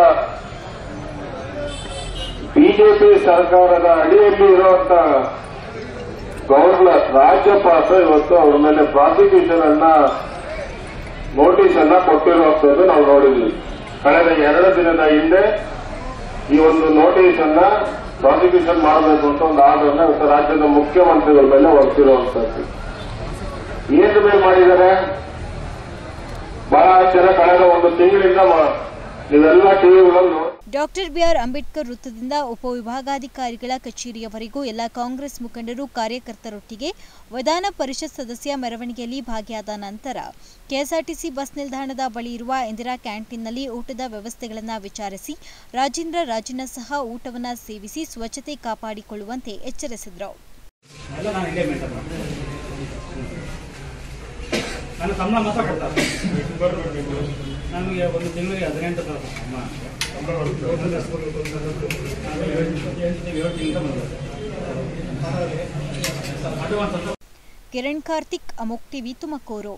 ಬಿಜೆಪಿ ಸರ್ಕಾರದ ಅಡಿಯಲ್ಲಿ ಇರುವಂತ ಗವರ್ನರ್ ರಾಜ್ಯಪಾಲ ಇವತ್ತು ಅವರ ಮೇಲೆ ಪ್ರಾಸಿಕ್ಯೂಷನ್ ನೋಟಿಸ್ ಅನ್ನ ಕೊಟ್ಟಿರುವಂತದ್ದು ನಾವು ನೋಡಿದ್ವಿ. ಕಳೆದ 2 ದಿನದ ಹಿಂದೆ ಈ ಒಂದು ನೋಟಿಸ್ ಅನ್ನ ಪ್ರಾಸಿಕ್ಯೂಷನ್ ಮಾಡಬೇಕು ಅಂತ ಒಂದು ಆರ್ಡರ್ನ ಇವತ್ತು ರಾಜ್ಯದ ಮುಖ್ಯಮಂತ್ರಿಗಳ ಮೇಲೆ ಹೊರತಿರುವಂತದ್ದು. ಏನು ಮೇಲೆ ಮಾಡಿದ್ದಾರೆ? ಬಹಳ ಜನ ಕಳೆದ 1 ತಿಂಗಳಿಂದ ನೀವೆಲ್ಲ ಟಿವಿಗಳನ್ನು ಡಾಕ್ಟರ್ ಬಿಆರ್ ಅಂಬೇಡ್ಕರ್ ವೃತ್ತದಿಂದ ಉಪವಿಭಾಗಾಧಿಕಾರಿಗಳ ಕಚೇರಿಯವರೆಗೂ ಎಲ್ಲ ಕಾಂಗ್ರೆಸ್ ಮುಖಂಡರು ಕಾರ್ಯಕರ್ತರೊಟ್ಟಿಗೆ ವಿಧಾನ ಪರಿಷತ್ ಸದಸ್ಯ ಮೆರವಣಿಗೆಯಲ್ಲಿ ಭಾಗಿಯಾದ ನಂತರ ಕೆಎಸ್ಆರ್ಟಿಸಿ ಬಸ್ ನಿಲ್ದಾಣದ ಬಳಿ ಇರುವ ಇಂದಿರಾ ಕ್ಯಾಂಟೀನ್ನಲ್ಲಿ ಊಟದ ವ್ಯವಸ್ಥೆಗಳನ್ನು ವಿಚಾರಿಸಿ ರಾಜೇಂದ್ರ ರಾಜಣ್ಣ ಸಹ ಊಟವನ್ನು ಸೇವಿಸಿ ಸ್ವಚ್ಛತೆ ಕಾಪಾಡಿಕೊಳ್ಳುವಂತೆ ಎಚ್ಚರಿಸಿದರು. ನಾನು ಸಂಬಳ ಮಾತ್ರ ಕೊಡ್ತಾರೆ. ನಮಗೆ ಒಂದು ತಿಂಗಳಿಗೆ 18,000 ಕಿರಣ್ ಕಾರ್ತಿಕ್, ಅಮೋಕ್ ಟಿವಿ, ತುಮಕೂರು.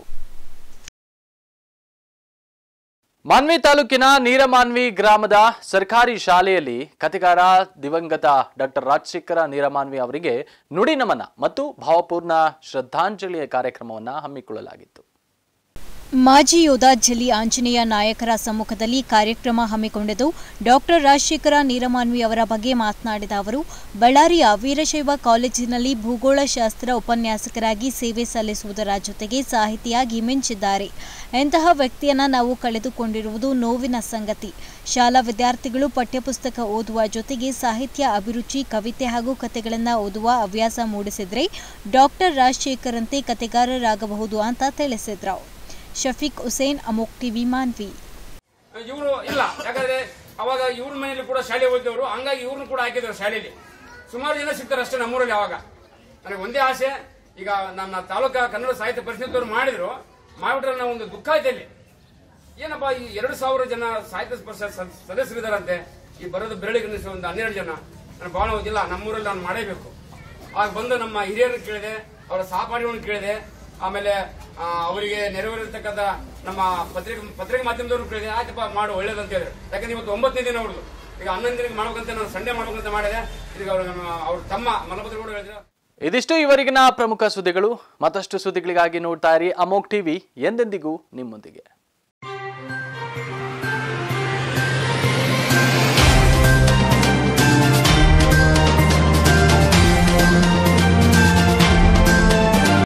ಮಾನ್ವಿ ತಾಲೂಕಿನ ನೀರಮಾನ್ವಿ ಗ್ರಾಮದ ಸರ್ಕಾರಿ ಶಾಲೆಯಲ್ಲಿ ಕಥೆಗಾರ ದಿವಂಗತ ಡಾಕ್ಟರ್ ರಾಜಶೇಖರ ನೀರಮಾನ್ವಿ ಅವರಿಗೆ ನುಡಿ ನಮನ ಮತ್ತು ಭಾವಪೂರ್ಣ ಶ್ರದ್ಧಾಂಜಲಿಯ ಕಾರ್ಯಕ್ರಮವನ್ನು ಹಮ್ಮಿಕೊಳ್ಳಲಾಗಿತ್ತು. ಮಾಜಿ ಯೋಧ ಜಲಿ ಆಂಜನೇಯ ನಾಯಕರ ಸಮ್ಮುಖದಲ್ಲಿ ಕಾರ್ಯಕ್ರಮ ಹಮ್ಮಿಕೊಂಡಿದ್ದು ಡಾಕ್ಟರ್ ರಾಜಶೇಖರ ನೀರಮಾನ್ವಿ ಅವರ ಬಗ್ಗೆ ಮಾತನಾಡಿದ ಅವರು, ಬಳ್ಳಾರಿಯ ವೀರಶೈವ ಕಾಲೇಜಿನಲ್ಲಿ ಭೂಗೋಳಶಾಸ್ತ್ರ ಉಪನ್ಯಾಸಕರಾಗಿ ಸೇವೆ ಸಲ್ಲಿಸುವುದರ ಜೊತೆಗೆ ಸಾಹಿತಿಯಾಗಿ ಮಿಂಚಿದ್ದಾರೆ. ಇಂತಹ ವ್ಯಕ್ತಿಯನ್ನ ನಾವು ಕಳೆದುಕೊಂಡಿರುವುದು ನೋವಿನ ಸಂಗತಿ. ಶಾಲಾ ವಿದ್ಯಾರ್ಥಿಗಳು ಪಠ್ಯಪುಸ್ತಕ ಓದುವ ಜೊತೆಗೆ ಸಾಹಿತ್ಯ ಅಭಿರುಚಿ, ಕವಿತೆ ಹಾಗೂ ಕಥೆಗಳನ್ನು ಓದುವ ಹವ್ಯಾಸ ಮೂಡಿಸಿದ್ರೆ ಡಾಕ್ಟರ್ ರಾಜಶೇಖರಂತೆ ಕಥೆಗಾರರಾಗಬಹುದು ಅಂತ ತಿಳಿಸಿದ್ರು. ಶಫೀಕ್ ಹುಸೇನ್, ಅಮೋಕ್ ಟಿವಿ, ಮಾನ್ವಿ. ಇವರು ಇಲ್ಲ, ಯಾಕಂದ್ರೆ ಅವಾಗ ಇವ್ರ ಮನೆಯಲ್ಲಿ ಕೂಡ ಶಾಲೆ ಓದಿದವರು, ಹಂಗಾಗಿ ಇವ್ರನ್ನ ಕೂಡ ಹಾಕಿದ್ರು ಶಾಲೆಯಲ್ಲಿ. ಸುಮಾರು ಜನ ಸಿಗ್ತಾರೆ ಅಷ್ಟೇ ನಮ್ಮೂರಲ್ಲಿ. ಅವಾಗ ನನಗೆ ಒಂದೇ ಆಸೆ, ಈಗ ನನ್ನ ತಾಲೂಕಾ ಕನ್ನಡ ಸಾಹಿತ್ಯ ಪರಿಷತ್ತವರು ಮಾಡಿಬಿಟ್ರೆ ನಾವು ಒಂದು ದುಃಖ ಐತೆ. ಏನಪ್ಪಾ, ಈ 2,000 ಜನ ಸಾಹಿತ್ಯ ಸದಸ್ಯರಿದ್ದಾರಂತೆ, ಈ ಬರೋದು ಬೆರಳಿಗೆ ಒಂದು 12 ಜನ. ನಾನು ಬಹಳ ಓದಿಲ್ಲ, ನಮ್ಮೂರಲ್ಲಿ ನಾನು ಮಾಡೇಬೇಕು. ಆಗ ಬಂದು ನಮ್ಮ ಹಿರಿಯರನ್ನು ಕೇಳಿದೆ, ಅವರ ಸಹಪಾಠಿಗಳನ್ನು ಕೇಳಿದೆ, ಆಮೇಲೆ ಅವರಿಗೆ ನೆರವೇರಿರ್ತಕ್ಕಂಥ ನಮ್ಮ ಪತ್ರಿಕೆ ಮಾಧ್ಯಮದವ್ರು ಕೇಳಿದೆ. ಆಯ್ತಪ್ಪ ಮಾಡು, ಒಳ್ಳೇದಂತ ಹೇಳಿದ್ರು. ಯಾಕಂದ್ರೆ ಇವತ್ತು 9ನೇ ದಿನ ಅವ್ರದ್ದು. ಈಗ 11 ದಿನಕ್ಕೆ ಮಾಡ್ಬೇಕಂತ ನಾನು ಸಂಡೇ ಮಾಡ್ಬೇಕಂತ ಮಾಡಿದೆ. ಈಗ ಅವ್ರ ತಮ್ಮ ಮಲಪತ್ರ ಕೂಡ ಹೇಳಿದ್ರು. ಇದಿಷ್ಟು ಇವರೆಗಿನ ಪ್ರಮುಖ ಸುದ್ದಿಗಳು. ಮತ್ತಷ್ಟು ಸುದ್ದಿಗಳಿಗಾಗಿ ನೋಡ್ತಾ ಇರಿ ಅಮೋಕ್ ಟಿವಿ, ಎಂದೆಂದಿಗೂ ನಿಮ್ಮೊಂದಿಗೆ.